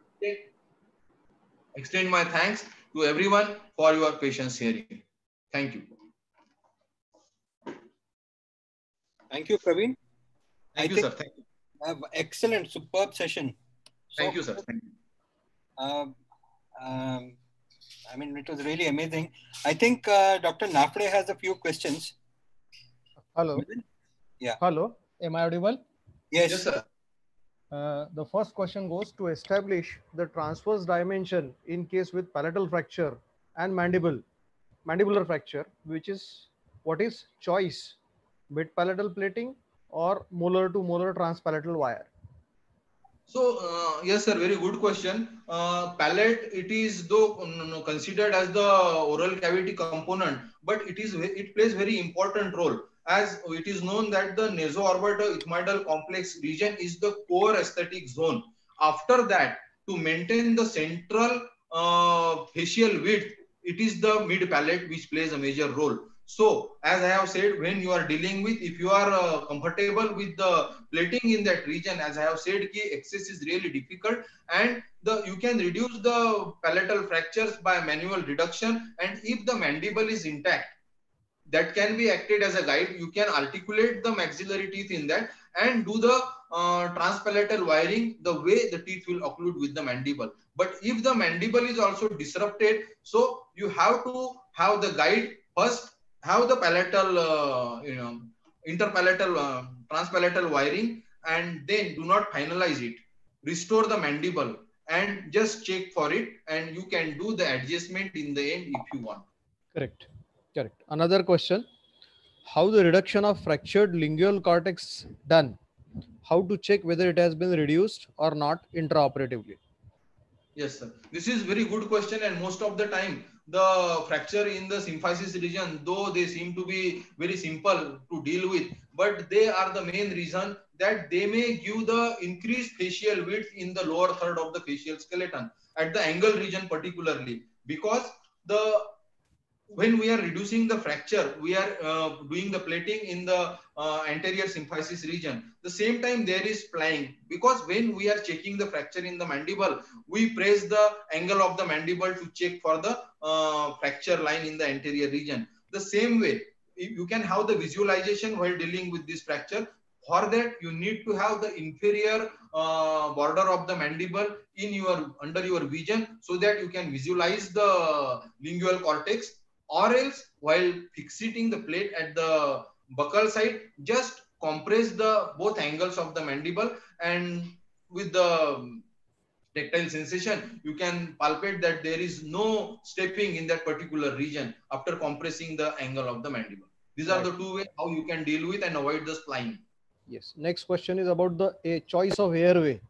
extend my thanks to everyone for your patience hearing. Thank you. Thank you, Praveen. Thank I you, think, sir. Thank you. uh, excellent, superb session. So, Thank you, sir. Thank you. Uh, um, I mean, it was really amazing. I think uh, Doctor Nafde has a few questions. Hello. Yeah. Hello. Am I audible? Yes. Yes, sir. Uh, the first question goes to establish the transverse dimension in case with palatal fracture and mandible, mandibular fracture, which is what is choice, mid palatal plating or molar to molar transpalatal wire. So uh, yes, sir. Very good question. Uh, palate, it is though no, no, considered as the oral cavity component, but it is it plays very important role, as it is known that the naso-orbital complex region is the core aesthetic zone. After that, to maintain the central uh, facial width, it is the mid palate which plays a major role. So, as I have said, when you are dealing with, if you are uh, comfortable with the plating in that region, as I have said, ki access is really difficult, and the you can reduce the palatal fractures by manual reduction. And if the mandible is intact, that can be acted as a guide. You can articulate the maxillary teeth in that and do the uh, transpalatal wiring the way the teeth will occlude with the mandible. But if the mandible is also disrupted, so you have to have the guide first, have the palatal, uh, you know, interpalatal, uh, transpalatal wiring, and then do not finalize it. Restore the mandible and just check for it, and you can do the adjustment in the end if you want. Correct. Correct. Another question. How the reduction of fractured lingual cortex done? How to check whether it has been reduced or not intraoperatively? Yes, sir. This is very good question, and most of the time, the fracture in the symphysis region, though they seem to be very simple to deal with, but they are the main reason that they may give the increased facial width in the lower third of the facial skeleton at the angle region particularly, because the when we are reducing the fracture, we are uh, doing the plating in the uh, anterior symphysis region. The same time there is splaying, because when we are checking the fracture in the mandible, we press the angle of the mandible to check for the uh, fracture line in the anterior region. The same way, you can have the visualization while dealing with this fracture. For that, you need to have the inferior uh, border of the mandible in your under your vision, so that you can visualize the lingual cortex. Or else, while fixating the plate at the buccal side, just compress the both angles of the mandible, and with the tactile sensation, you can palpate that there is no stepping in that particular region after compressing the angle of the mandible. These are Right. the two ways how you can deal with and avoid the spline. Yes. Next question is about the a choice of airway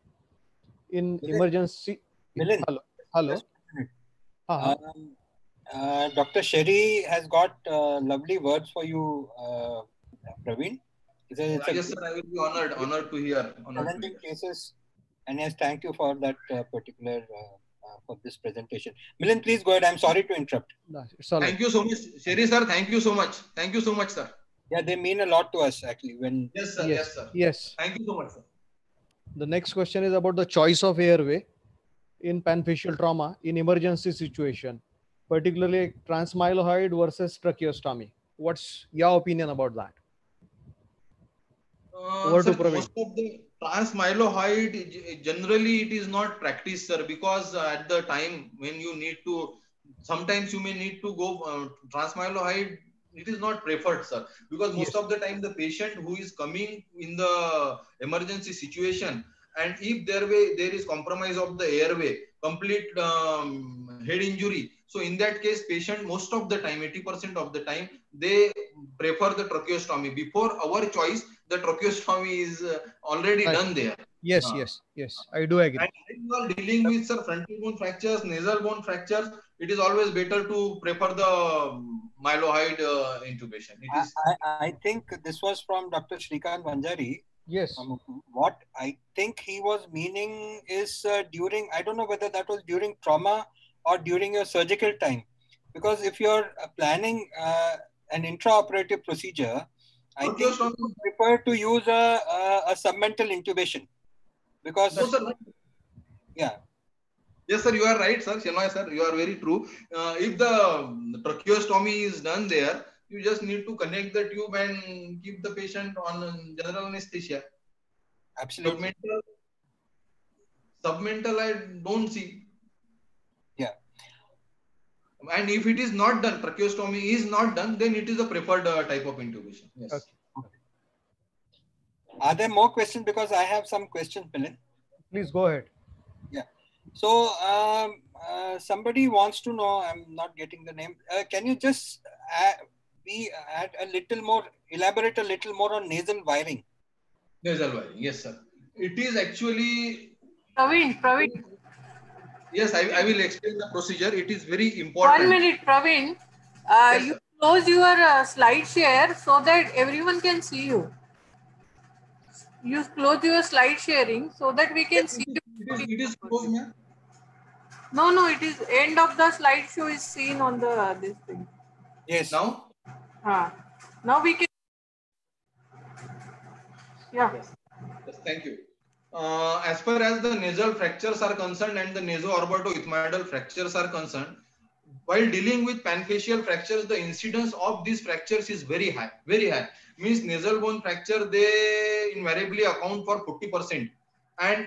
in Milind. emergency. Milind. Hello. Hello. Just a minute. Uh-huh. Um, uh, Doctor Sherry has got uh, lovely words for you, uh, Praveen. He says it's a Yes, sir, I will be honored, honored to hear. Honored to challenging hear. cases, and yes, thank you for that uh, particular uh, uh, for this presentation. Milind, please go ahead. I'm sorry to interrupt. No, it's all right. Thank you so much, Sherry sir. Thank you so much. Thank you so much, sir. Yeah, they mean a lot to us actually. When Yes, sir. Yes. Yes, sir. Yes. Thank you so much, sir. The next question is about the choice of airway in panfacial trauma in emergency situation, particularly transmylohyoid versus tracheostomy. What's your opinion about that? Uh, Over sir, to Praveen. most of the transmylohyoid, g- generally it is not practiced, sir, because uh, at the time when you need to, sometimes you may need to go uh, transmylohyoid, it is not preferred, sir, because most Yes. of the time the patient who is coming in the emergency situation, and if there way there is compromise of the airway, complete um, head injury, so in that case, patient most of the time, eighty percent of the time, they prefer the tracheostomy. Before our choice, the tracheostomy is uh, already Right. done there. Yes, Uh, yes, yes. I do agree. and when you are dealing with sir, frontal bone fractures, nasal bone fractures, it is always better to prefer the um, mylohyoid uh, intubation. It I, is. I, I think this was from Doctor Shrikant Vanjari. Yes. Um, what I think he was meaning is uh, during, I don't know whether that was during trauma or during your surgical time. Because if you're uh, planning uh, an intraoperative procedure, I think you Tracheostomy. would prefer to use a, a, a submental intubation. Because, No, sir. yeah. Yes, sir, you are right, sir. Shenoy, sir, you are very true. Uh, if the um, tracheostomy is done there, you just need to connect the tube and keep the patient on general anesthesia. Absolutely. Submental, submental I don't see. Yeah. And if it is not done, tracheostomy is not done, then it is a preferred uh, type of intubation. Yes. Okay. Are there more questions? Because I have some questions, Milind. Please go ahead. Yeah. So um, uh, somebody wants to know, I'm not getting the name. Uh, can you just add, be, add a little more, elaborate a little more on nasal wiring? Nasal wiring, yes, sir. It is actually... Praveen, Praveen. Yes, I, I will explain the procedure. It is very important. One minute, Praveen. Uh, Yes, you sir. close your uh, slide share so that everyone can see you. You close your slide sharing so that we can Yes, see it, you. is, it is it is closed, ma'am. No, no, it is end of the slideshow is seen on the uh, this thing. Yes. Now? Ah. Now we can. Yeah. Yes. Yes, thank you. Uh, as far as the nasal fractures are concerned and the naso-orbital-ethmoidal fractures are concerned, while dealing with panfacial fractures, the incidence of these fractures is very high, very high. Means nasal bone fracture, they invariably account for forty percent. And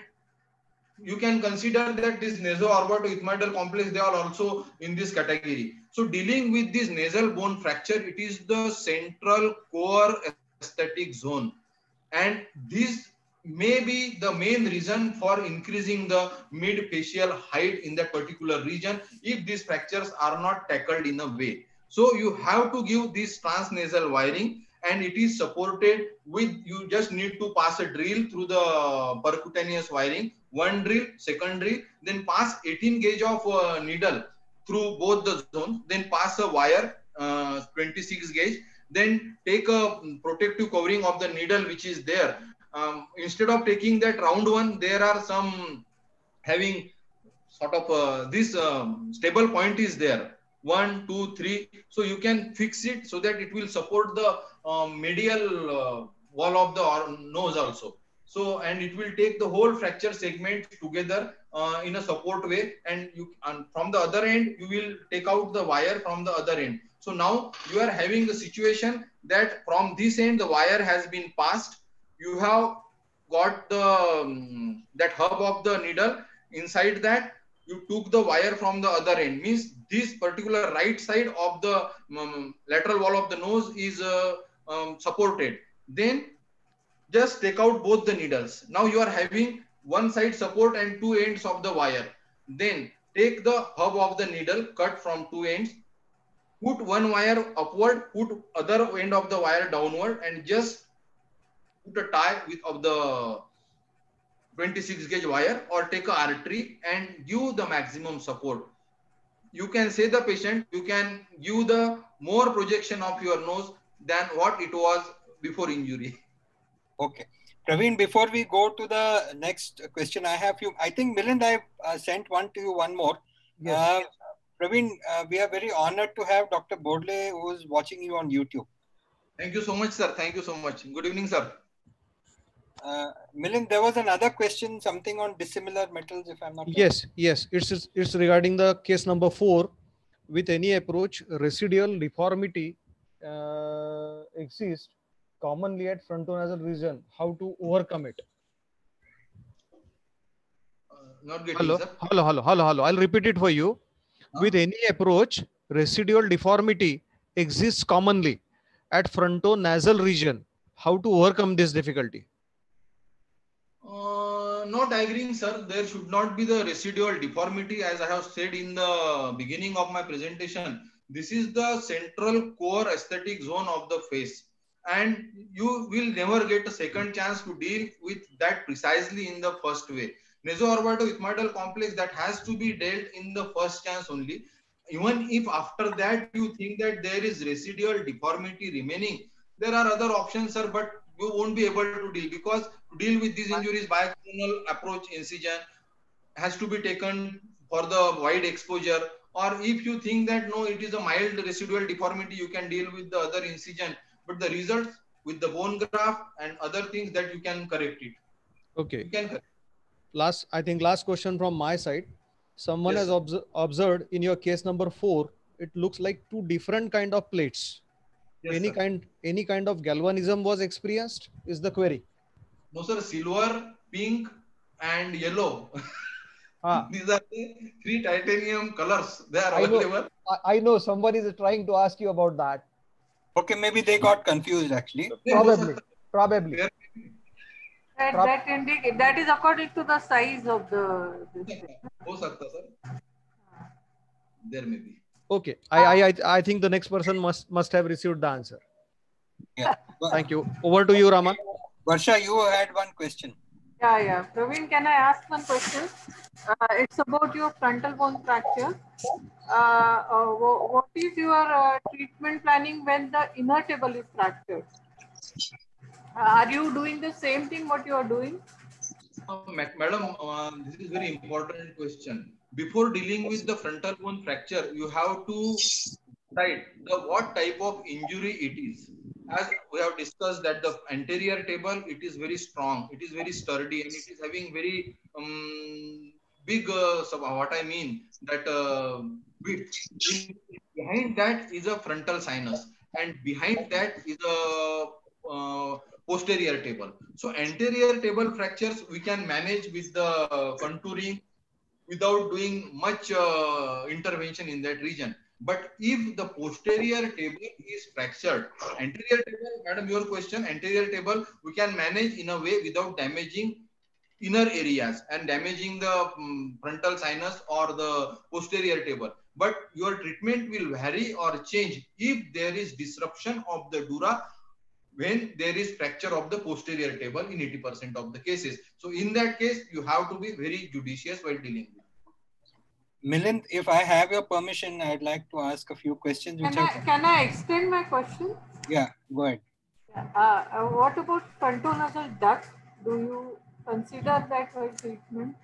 you can consider that this naso-orbital-ethmoidal complex, they are also in this category. So dealing with this nasal bone fracture, it is the central core aesthetic zone. And this may be the main reason for increasing the mid-facial height in that particular region if these fractures are not tackled in a way. So you have to give this transnasal wiring, and it is supported with, you just need to pass a drill through the percutaneous wiring, one drill, second drill, then pass eighteen gauge of uh, needle through both the zones, then pass a wire, uh, twenty-six gauge, then take a protective covering of the needle which is there. Um, instead of taking that round one, there are some having sort of uh, this um, stable point is there. One, two, three. So you can fix it so that it will support the um, medial uh, wall of the nose also. So, and it will take the whole fracture segment together uh, in a support way. And you, and from the other end, you will take out the wire from the other end. So now you are having the situation that from this end, the wire has been passed. You have got the um, that hub of the needle. Inside that, you took the wire from the other end. Means this particular right side of the um, lateral wall of the nose is uh, um, supported. Then just take out both the needles. Now you are having one side support and two ends of the wire. Then take the hub of the needle, cut from two ends, put one wire upward, put other end of the wire downward, and just put a tie with of the twenty-six gauge wire, or take a artery and give the maximum support. You can say the patient, you can give the more projection of your nose than what it was before injury. Okay. Praveen, before we go to the next question, I have you, I think Milind, I uh, sent one to you, one more. Yes. Uh, Praveen, uh, we are very honored to have Doctor Bodle who is watching you on YouTube. Thank you so much, sir. Thank you so much. Good evening, sir. Uh, Milind, there was another question, something on dissimilar metals, if I'm not wrong. Yes, yes. It's it's regarding the case number four. With any approach, residual deformity uh, exists commonly at frontonasal region. How to overcome it? Uh, not getting, Hello, sir. hello, hello, hello, hello. I'll repeat it for you. Huh? With any approach, residual deformity exists commonly at frontonasal region. How to overcome this difficulty? Uh, not agreeing, sir. There should not be the residual deformity, as I have said in the beginning of my presentation. This is the central core aesthetic zone of the face, and you will never get a second chance to deal with that precisely in the first way. Naso-orbital-ethmoidal complex, that has to be dealt in the first chance only. Even if after that you think that there is residual deformity remaining, there are other options, sir, but you won't be able to deal, because to deal with these injuries, bicoronal approach incision has to be taken for the wide exposure. Or if you think that no, it is a mild residual deformity, you can deal with the other incision, but the results with the bone graft and other things, that you can correct it. Okay. You can correct. Last, I think last question from my side. Someone Yes, has obs observed in your case number four, it looks like two different kind of plates. Yes, any sir. kind any kind of galvanism was experienced is the query. No, sir. Silver, pink, and yellow. Ah, These are the three titanium colors. They are I know. available. I, I know somebody is trying to ask you about that. Okay, maybe they got confused actually. Probably. Probably. There That Prop- that indicate that is according to the size of the. This thing. हो सकता sir. There may be. Okay. I, I I I think the next person must must have received the answer. Yeah. Thank you. Over to you, Rama. Varsha, you had one question. Yeah, yeah. Praveen, can I ask one question? Uh, it's about your frontal bone fracture. Uh, uh, wha- what is your uh, treatment planning when the inner table is fractured? Uh, are you doing the same thing what you are doing? Uh, ma- Madam, uh, this is very important question. Before dealing with the frontal bone fracture, you have to decide the what type of injury it is. As we have discussed that the anterior table, it is very strong, it is very sturdy, and it is having very um, big, uh, so what I mean, that uh, width. In, behind that is a frontal sinus, and behind that is a uh, posterior table. So anterior table fractures we can manage with the contouring without doing much uh, intervention in that region. But if the posterior table is fractured, anterior table, madam, your question, anterior table we can manage in a way without damaging inner areas and damaging the um, frontal sinus or the posterior table. But your treatment will vary or change if there is disruption of the dura when there is fracture of the posterior table in eighty percent of the cases. So in that case, you have to be very judicious while dealing with. Milind, if I have your permission, I'd like to ask a few questions. Which Can I, have... can I extend my question? Yeah, go ahead. Uh, uh, what about frontonasal duct? Do you consider that while treatment?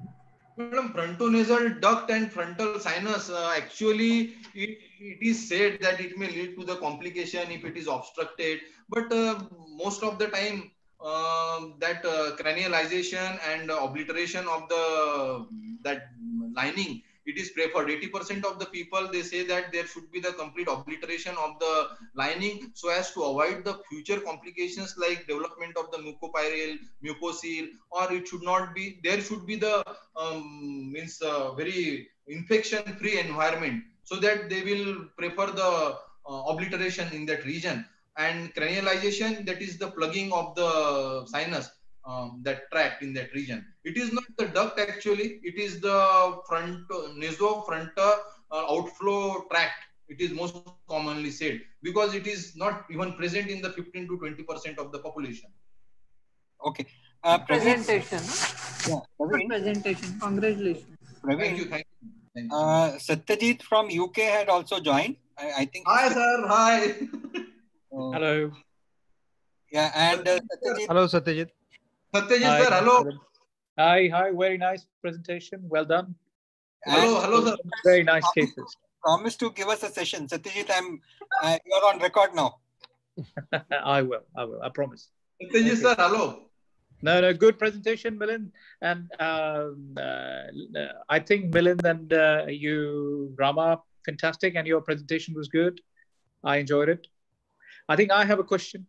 Madam, frontonasal duct and frontal sinus, uh, actually, it, it is said that it may lead to the complication if it is obstructed. But uh, most of the time, uh, that uh, cranialization and obliteration of the that lining, it is preferred. eighty percent of the people, they say that there should be the complete obliteration of the lining so as to avoid the future complications like development of the mucopyral, mucocele, or it should not be, there should be the um, means uh, very infection free environment, so that they will prefer the uh, obliteration in that region. And cranialization, that is the plugging of the sinus, um, that tract in that region. It is not the duct actually, it is the front nasofrontal uh, outflow tract. It is most commonly said because it is not even present in the fifteen to twenty percent of the population. Okay. Uh, Presentation. Yeah, Good presentation. Congratulations. Praveen, Thank you. Thank you. Thank you. Uh, Satyajit from U K had also joined. I, I think. Hi, sir. Hi. Uh, Hello. Yeah, and uh, Satyajit. Hello, Satyajit. Satyajit, Hi, sir. Hello. Hi, hi. Very nice presentation. Well done. Hello, and hello, sir. Very nice cases. Promise to give us a session. Satyajit, I'm, uh, you're on record now. I will. I will. I promise. Satyajit, sir. Hello. No, no. Good presentation, Milind. And um, uh, I think Milind and uh, you, Rama, fantastic. And your presentation was good. I enjoyed it. I think I have a question.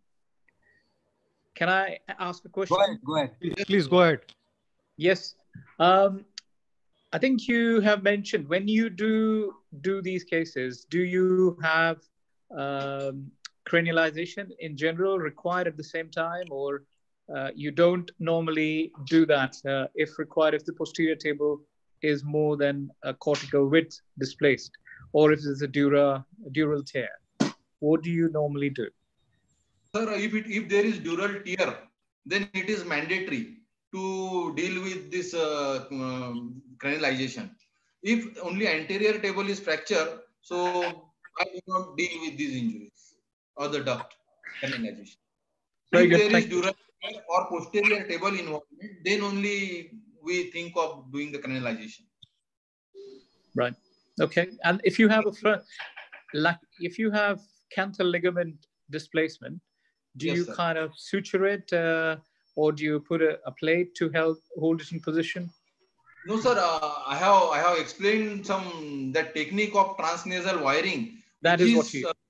Can I ask a question? Go ahead. Go ahead. Please, please go ahead. Yes. Um, I think you have mentioned when you do do these cases, do you have um, cranialization in general required at the same time, or uh, you don't normally do that uh, if required, if the posterior table is more than a cortical width displaced, or if there's a dura, dural tear? What do you normally do? Sir, if, it, if there is dural tear, then it is mandatory to deal with this uh, um, cranialization. If only anterior table is fractured, so I will not deal with these injuries or the duct cranialization. Very if good. there Thank is you. dural tear or posterior table involvement, then only we think of doing the cranialization. Right. Okay. And if you have a front, like if you have canthal ligament displacement, do Yes, you sir. kind of suture it, uh, or do you put a, a plate to help hold it in position? No, sir. Uh, I have I have explained some that technique of transnasal wiring. That which is what you. uh,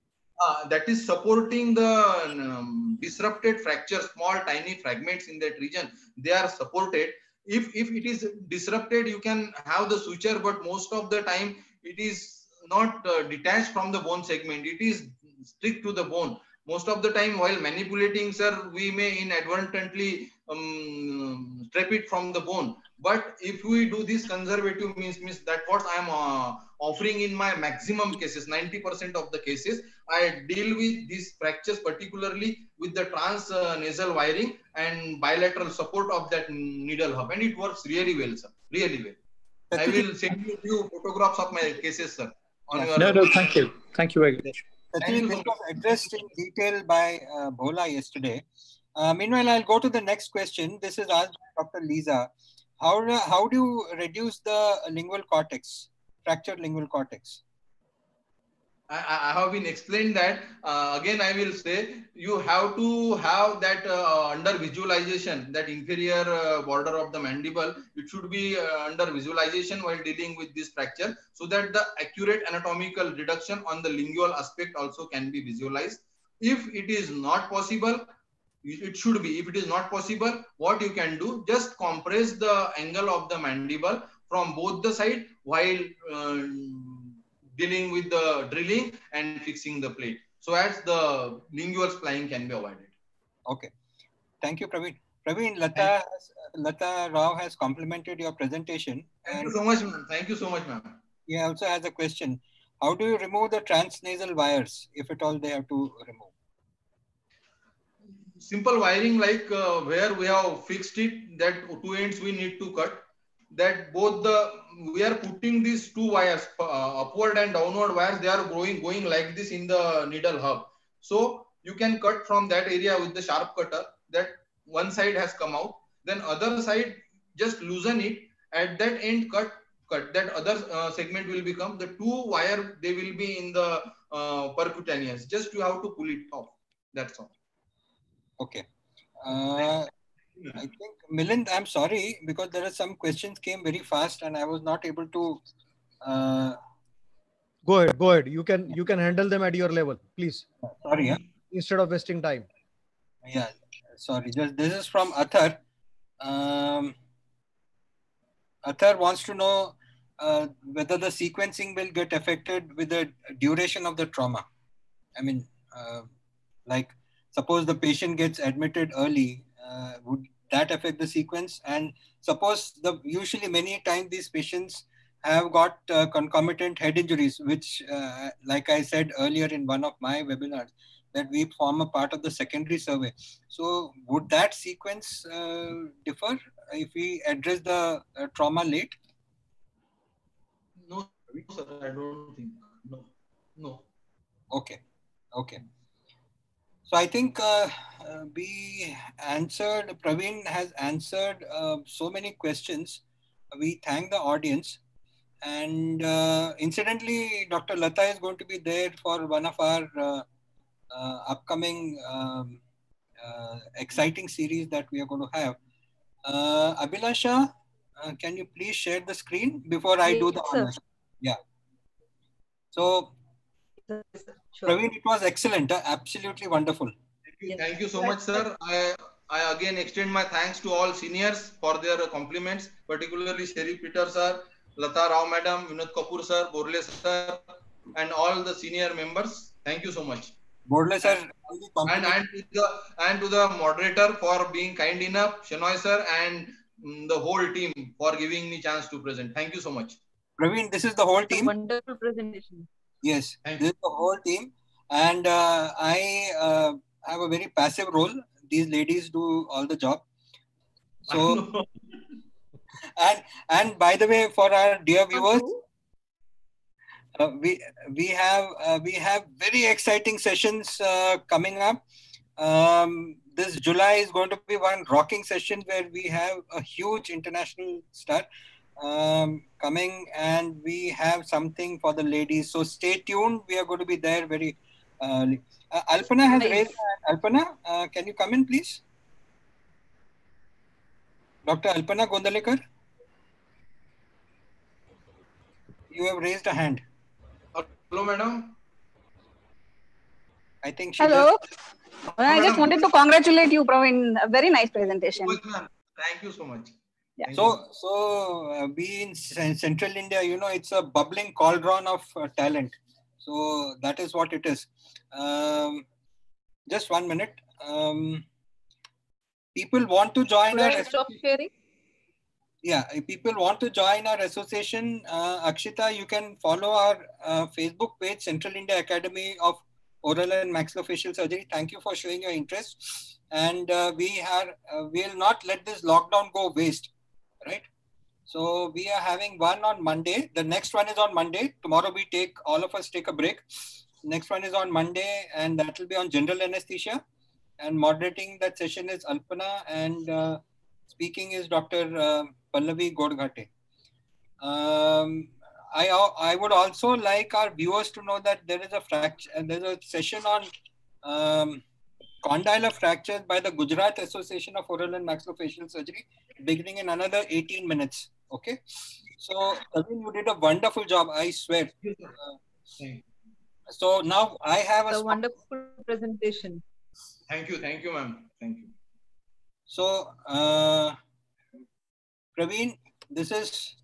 uh, that is supporting the um, disrupted fractures, small tiny fragments in that region, they are supported. If if it is disrupted, you can have the suture, but most of the time it is not uh, detached from the bone segment, it is stick to the bone. Most of the time while manipulating, sir, we may inadvertently um, strip it from the bone. But if we do this conservative means, means that what I am uh, offering in my maximum cases, ninety percent of the cases, I deal with these fractures particularly with the trans uh, nasal wiring and bilateral support of that needle hub, and it works really well, sir. Really well. I will send you few photographs of my cases, sir. On Yeah. your No, no, thank you. Thank you very much. Actually, you this so was addressed in detail by uh, Bhola yesterday. Uh, meanwhile, I'll go to the next question. This is asked by Doctor Lisa. How, do- how do you reduce the lingual cortex, fractured lingual cortex? I, I have been explained that. Uh, again, I will say you have to have that uh, under visualization, that inferior uh, border of the mandible. It should be uh, under visualization while dealing with this fracture, so that the accurate anatomical reduction on the lingual aspect also can be visualized. If it is not possible, it should be. If it is not possible, what you can do, just compress the angle of the mandible from both the side while uh, dealing with the drilling and fixing the plate, so as the lingual spline can be avoided. Okay. Thank you, Praveen. Praveen, Lata, has, Lata Rao has complimented your presentation. Thank And you so much, ma'am. Thank you so much, ma'am. he also has a question. How do you remove the transnasal wires, if at all they have to remove? Simple wiring, like uh, where we have fixed it, that two ends we need to cut. That both the, we are putting these two wires, uh, upward and downward wires, they are going going like this in the needle hub. So you can cut from that area with the sharp cutter. That one side has come out, then other side just loosen it. At that end, cut cut that other uh, segment will become the two wire. They will be in the uh, percutaneous. Just you have to pull it off. That's all. Okay. Uh, I think, Milind, I'm sorry, because there are some questions came very fast and I was not able to. Uh, Go ahead, go ahead. You can you can handle them at your level, please. sorry, yeah. Instead of wasting time. Yeah, sorry. Just, this is from Athar. Um, Athar wants to know uh, whether the sequencing will get affected with the duration of the trauma. I mean, uh, like, suppose the patient gets admitted early, uh, would that affect the sequence? And suppose the usually many times these patients have got uh, concomitant head injuries, which, uh, like I said earlier in one of my webinars, that we form a part of the secondary survey. So would that sequence uh, differ if we address the uh, trauma late? No, sir, I don't think. No, no. Okay, okay. So I think uh, uh, we answered, Praveen has answered uh, so many questions. We thank the audience. And uh, incidentally, Doctor Lata is going to be there for one of our uh, uh, upcoming um, uh, exciting series that we are going to have. Uh, Abhilasha, uh, can you please share the screen before I Yes, do the sir. honors? Yeah. So, Sure. Praveen, it was excellent. Uh, absolutely wonderful. Thank you, thank you so much, sir. I, I again extend my thanks to all seniors for their compliments, particularly Sherry Peter sir, Lata Rao madam, Vinod Kapoor sir, Borle sir, and all the senior members. Thank you so much. Borle sir, And, and, to the, and to the moderator for being kind enough, Shenoy sir, and mm, the whole team for giving me chance to present. Thank you so much. Praveen, this is the whole team. Wonderful presentation. Yes, Thank this is the whole team. And uh, I uh, have a very passive role. These ladies do all the job. So, and and by the way, for our dear viewers, uh, we we have uh, we have very exciting sessions uh, coming up. Um, this July is going to be one rocking session where we have a huge international star um, coming, and we have something for the ladies. So stay tuned. We are going to be there very. Uh, uh, Alpana has Nice. raised. Alpana, uh, can you come in, please? Doctor Alpana Gondalekar, you have raised a hand. Hello, madam. I think she Hello. just... I just wanted to congratulate you, Praveen. A very nice presentation. Thank you so much. Yeah. Thank So, you. so uh, we in C- Central India, you know, it's a bubbling cauldron of uh, talent. So that is what it is. Um, just one minute. Um, people want to join Should our... I stop sharing? Yeah, if people want to join our association, uh, Akshita, you can follow our uh, Facebook page, Central India Academy of Oral and Maxillofacial Surgery. Thank you for showing your interest. And uh, we are, uh, will not let this lockdown go waste, right? So we are having one on Monday. The next one is on Monday. Tomorrow we take, all of us take a break. Next one is on Monday, and that will be on general anesthesia. And moderating that session is Alpana, and uh, speaking is Doctor Uh, Pallavi Godghate. Um, I, I would also like our viewers to know that there is a fracture, there's a session on um, condylar fractures by the Gujarat Association of Oral and Maxillofacial Surgery, beginning in another eighteen minutes. Okay. So, Praveen, you did a wonderful job, I swear. Uh, so now I have a... A wonderful presentation. Thank you. Thank you, ma'am. Thank you. So, uh, Praveen, this is...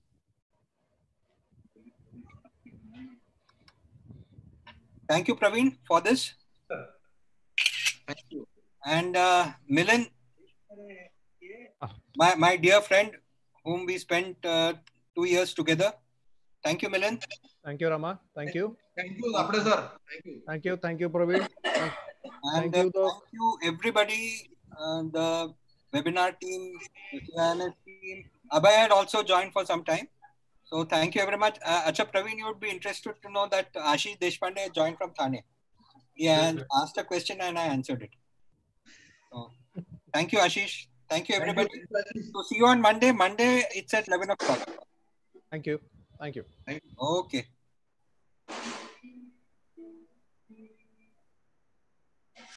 Thank you, Praveen, for this. Thank you. And uh, Milan, my, my dear friend, whom we spent uh, two years together. Thank you, Milan. Thank you, Rama. Thank you. Thank you, Apde sir. Thank you. Thank you. Thank you, Praveen. Thank, And thank you, uh, the thank you, everybody, uh, the webinar team, the C I N S team. Abhay had also joined for some time. So thank you very much. Uh, Acha, Praveen, you would be interested to know that Ashish Deshpande joined from Thane. He had asked a question and I answered it. So, thank you, Ashish. Thank you, everybody. Thank you. So see you on Monday. Monday, it's at eleven o'clock. thank you. Thank you. Thank you. Okay.